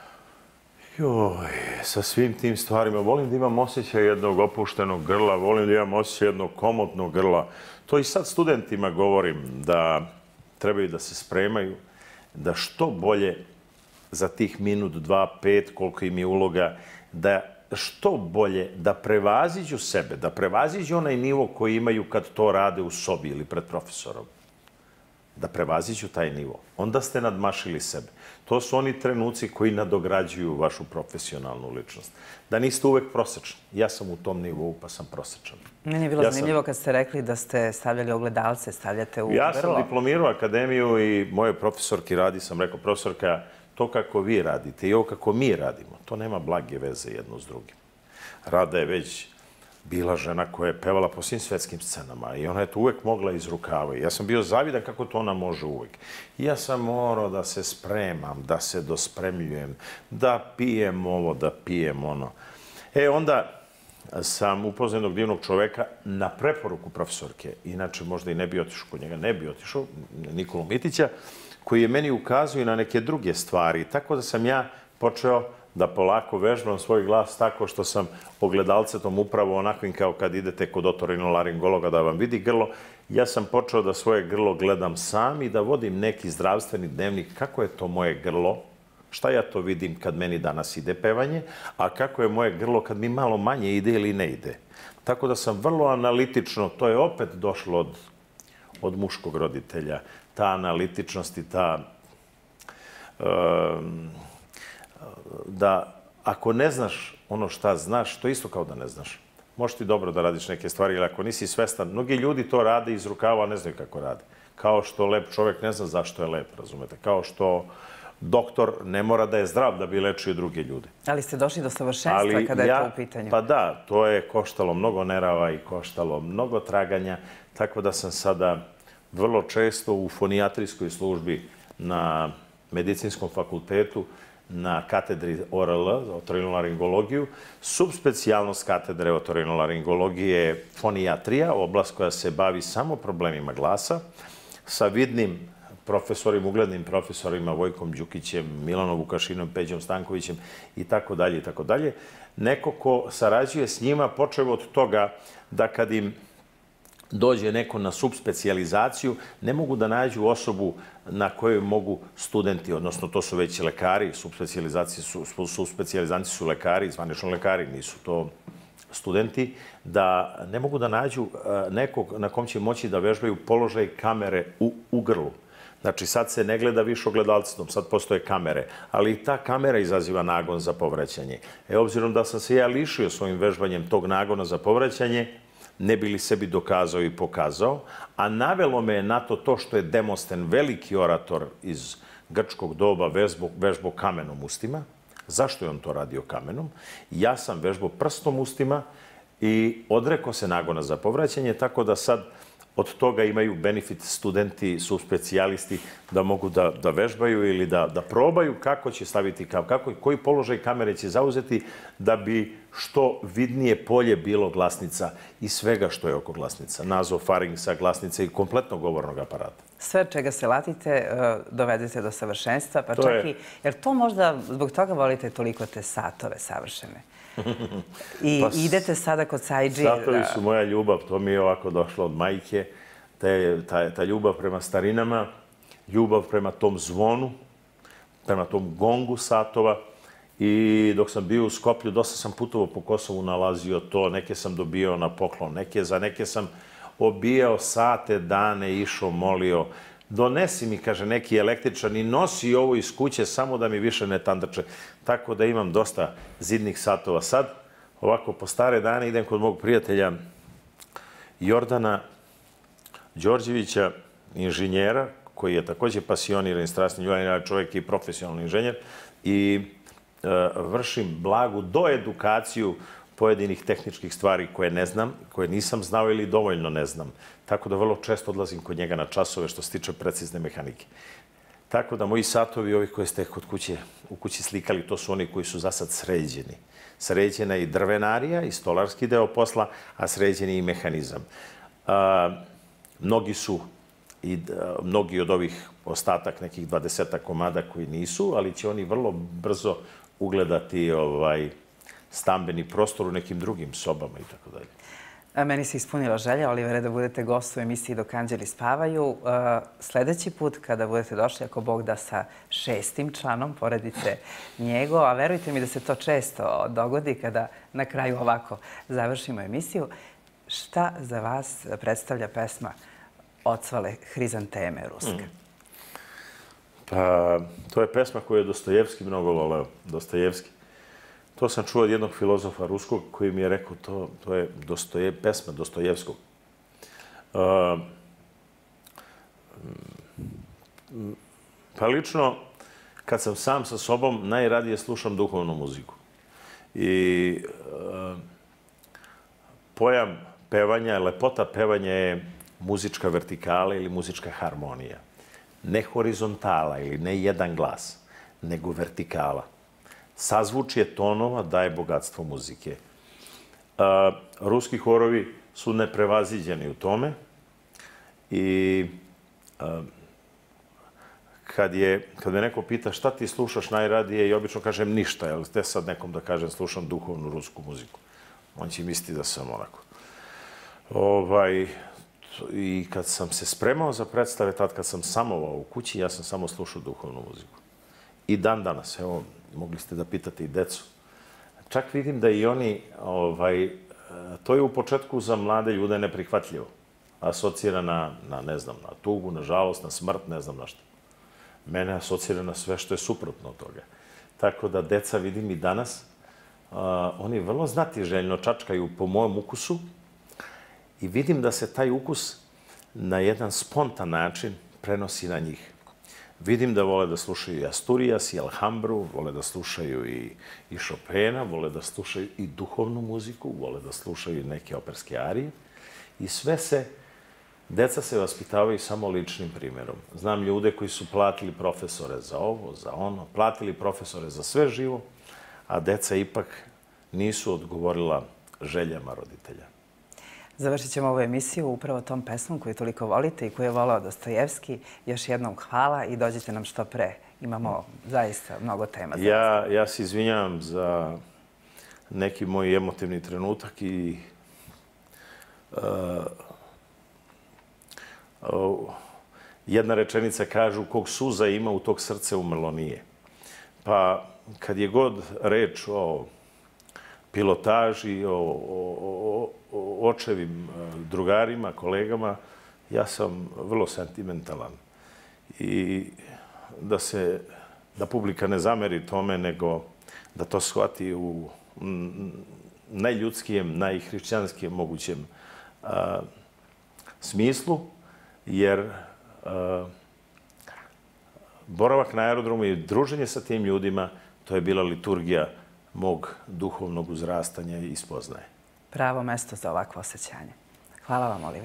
svim tim stvarima. Volim da imam osjećaj jednog opuštenog grla, volim da imam osjećaj jednog komotnog grla. To i sad studentima govorim, da trebaju da se spremaju, da što bolje za tih minut, 2, 5, koliko im je uloga, da što bolje da prevaziđu sebe, da prevaziđu onaj nivo koji imaju kad to rade u sobi ili pred profesorom. Da prevaziđu taj nivo. Onda ste nadmašili sebe. To su oni trenuci koji nadograđuju vašu profesionalnu ličnost. Da niste uvek prosečni. Ja sam u tom nivou, pa sam prosečan. Meni je bilo zanimljivo kad ste rekli da ste stavljali ogledalce, stavljate u grlo. Ja sam diplomirao akademiju i moje profesorki radi, sam rekao, profesorka, to kako vi radite i ovo kako mi radimo, to nema blage veze jedno s drugim. Rada je već bila žena koja je pevala po svim svetskim scenama i ona je to uvek mogla iz rukava. Ja sam bio zavidan kako to ona može uvek. Ja sam morao da se spremam, da se dospremljujem, da pijem ovo, da pijem ono. Onda sam upoznao jednog divnog čoveka na preporuku profesorke, inače možda i ne bi otišao kod njega, ne bi otišao, Nikolu Mitića, koji je meni ukazao i na neke druge stvari. Tako da sam ja počeo da polako vežbam svoj glas tako što sam ogledalcetom upravo onakvim kao kad idete kod otorinolaringologa da vam vidi grlo. Ja sam počeo da svoje grlo gledam sam i da vodim neki zdravstveni dnevnik kako je to moje grlo, šta ja to vidim kad meni danas ide pevanje, a kako je moje grlo kad mi malo manje ide ili ne ide. Tako da sam vrlo analitično, to je opet došlo od muškog roditelja, ta analitičnost i ta da ako ne znaš ono šta znaš, to isto kao da ne znaš. možeš ti dobro da radiš neke stvari, ili ako nisi svestan, mnogi ljudi to rade iz rukava, ne znaju kako rade. Kao što lep čovjek ne zna zašto je lep, razumete? Kao što doktor ne mora da je zdrav da bi lečio druge ljude. Ali ste došli do savršenstva kada je to u pitanju. Pa da, to je koštalo mnogo nerava i koštalo mnogo traganja, tako da sam sada vrlo često u fonijatrijskoj službi na medicinskom fakultetu, na katedri ORL, otorinolaringologiju. Subspecijalnost katedre otorinolaringologije je fonijatrija, oblast koja se bavi samo problemima glasa, sa vidnim profesorima, uglednim profesorima Vojkom Đukićem, Milanom Vukašinom, Peđom Stankovićem i tako dalje i tako dalje. Neko ko sarađuje s njima, počeo od toga da kad im dođe neko na subspecijalizaciju, ne mogu da nađu osobu na kojoj mogu studenti, odnosno to su već lekari, subspecijalizanti su lekari, zvanično lekari, nisu to studenti, da ne mogu da nađu nekog na kom će moći da vežbaju položaj kamere u grlu. Znači, sad se ne gleda više ogledalcem, sad postoje kamere, ali i ta kamera izaziva nagon za povraćanje. Obzirom da sam se ja lišio svojim vežbanjem tog nagona za povraćanje, ne bi li sebi dokazao i pokazao, a navelo me je na to što je Demosten, veliki orator iz grčkog doba, vežbao kamenom ustima. Zašto je on to radio kamenom? Ja sam vežbao prstom ustima i odrekao se nagona za povraćanje, tako da sad od toga imaju benefit studenti, subspecijalisti, da mogu da vežbaju ili da probaju kako će staviti koji položaj kamere će zauzeti da bi što vidnije polje bilo glasnica i svega što je oko glasnica. Nazofaringsa, glasnice i kompletnog govornog aparata. Sve čega se latite dovedete do savršenstva, pa čak i... Jer to možda zbog toga volite toliko te satove savršene? I idete sada kod Saidži... Satovi su moja ljubav, to mi je ovako došlo od majke. Ta ljubav prema starinama, ljubav prema tom zvonu, prema tom gongu satova. I dok sam bio u Skoplju, dosta sam putovao po Kosovu, nalazio to, neke sam dobio na poklon, za neke sam obijao sate, dane, išao, molio. Donesi mi, kaže, neki električan i nosi ovo iz kuće samo da mi više ne tandrče. Tako da imam dosta zidnih satova. Sad, ovako, po stare dane idem kod mog prijatelja Jordana Đorđevića, inženjera, koji je također pasioniran i strasni ljubavni čovjek i profesionalni inženjer, i vršim blagu doedukaciju pojedinih tehničkih stvari koje ne znam, koje nisam znao ili dovoljno ne znam. Tako da vrlo često odlazim kod njega na časove što se tiče precizne mehanike. Tako da moji satovi, ovi koje ste u kući slikali, to su oni koji su za sad sređeni. Sređena je i drvenarija i stolarski deo posla, a sređen je i mehanizam. Mnogi od ovih ostatak, nekih 20 komada koji nisu, ali će oni vrlo brzo ugledati stambeni prostor u nekim drugim sobama i tako dalje. Meni se ispunila želja, Olivere, da budete gost u emisiji Dok anđeli spavaju. Sljedeći put kada budete došli, ako Bog da, sa 6. članom porodice njego, a verujte mi da se to često dogodi kada na kraju ovako završimo emisiju, šta za vas predstavlja pesma Ocvale hrizanteme ruske? Pa, to je pesma koju je Dostojevski mnogo voleo. Dostojevski. To sam čuo od jednog filozofa ruskog koji mi je rekao to je pesma Dostojevskog. Pa lično, kad sam sam sa sobom, najradije slušam duhovnu muziku. I pojam pevanja, lepota pevanja je muzička vertikala ili muzička harmonija. Ne horizontala ili ne jedan glas, nego vertikala. Sazvučje tonova daje bogatstvo muzike. Ruski horovi su neprevaziđeni u tome i kad me neko pita šta ti slušaš najradije, i obično kažem ništa, jel te sad nekom da kažem slušam duhovnu rusku muziku. On će misliti da sam onako. I kad sam se spremao za predstave, tad kad sam samovao u kući, ja sam samo slušao duhovnu muziku. I dan danas, evo, mogli ste da pitate i decu. Čak vidim da i oni, to je u početku za mlade ljude neprihvatljivo. Asocira na, ne znam, na tugu, na žalost, na smrt, ne znam na što. Mene asocira na sve što je suprotno od toga. Tako da deca, vidim i danas, oni vrlo znatiželjno čačkaju po mom ukusu i vidim da se taj ukus na jedan spontan način prenosi na njih. Vidim da vole da slušaju i Asturias, i Alhambru, vole da slušaju i Chopina, vole da slušaju i duhovnu muziku, vole da slušaju i neke operske arije. I deca se vaspitavaju samo ličnim primjerom. Znam ljude koji su platili profesore za ovo, za ono, platili profesore za sve živo, a deca ipak nisu odgovorila željama roditelja. Završit ćemo ovu emisiju upravo tom pesmom koju toliko volite i koju je volao Dostojevski. Još jednom hvala i dođite nam što pre. Imamo zaista mnogo tema. Ja se izvinjavam za neki moj emotivni trenutak i jedna rečenica kažu kog suza ima u tog srce umrlo nije. Pa kad je god reč o pilotaži, o očevim drugarima, kolegama, ja sam vrlo sentimentalan. I da publika ne zameri tome, nego da to shvati u najljudskijem, najhrišćanskijem mogućem smislu, jer boravak na aerodromu i druženje sa tim ljudima, to je bila liturgija mog duhovnog uzrastanja i spoznaje. Pravo mesto za ovakvo osjećanje. Hvala vam, Oliver.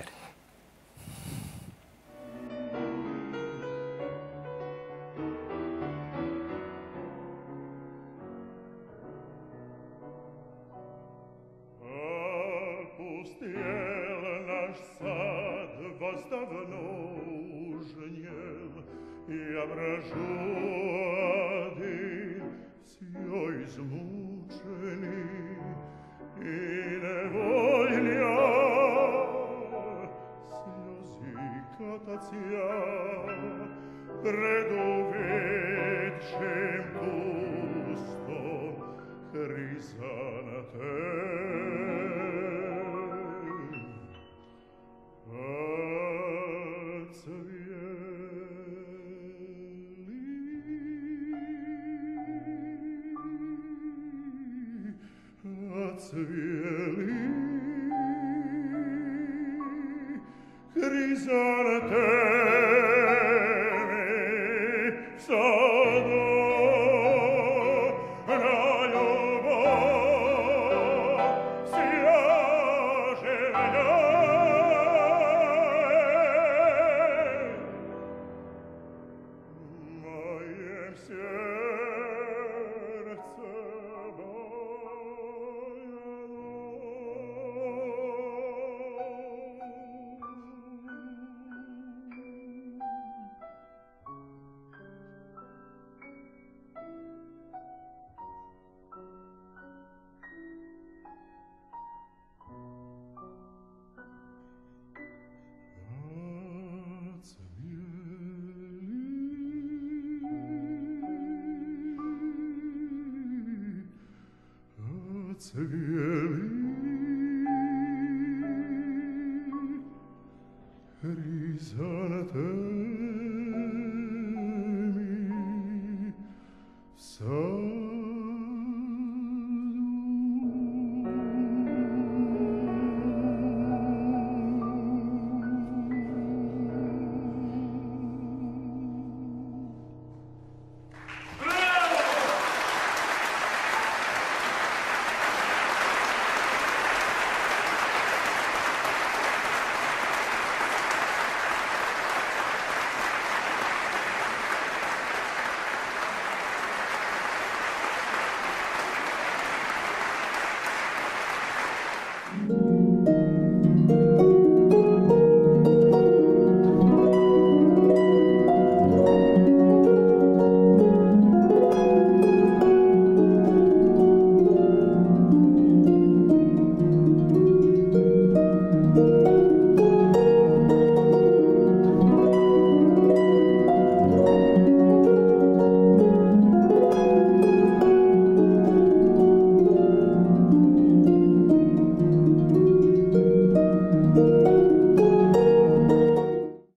Risate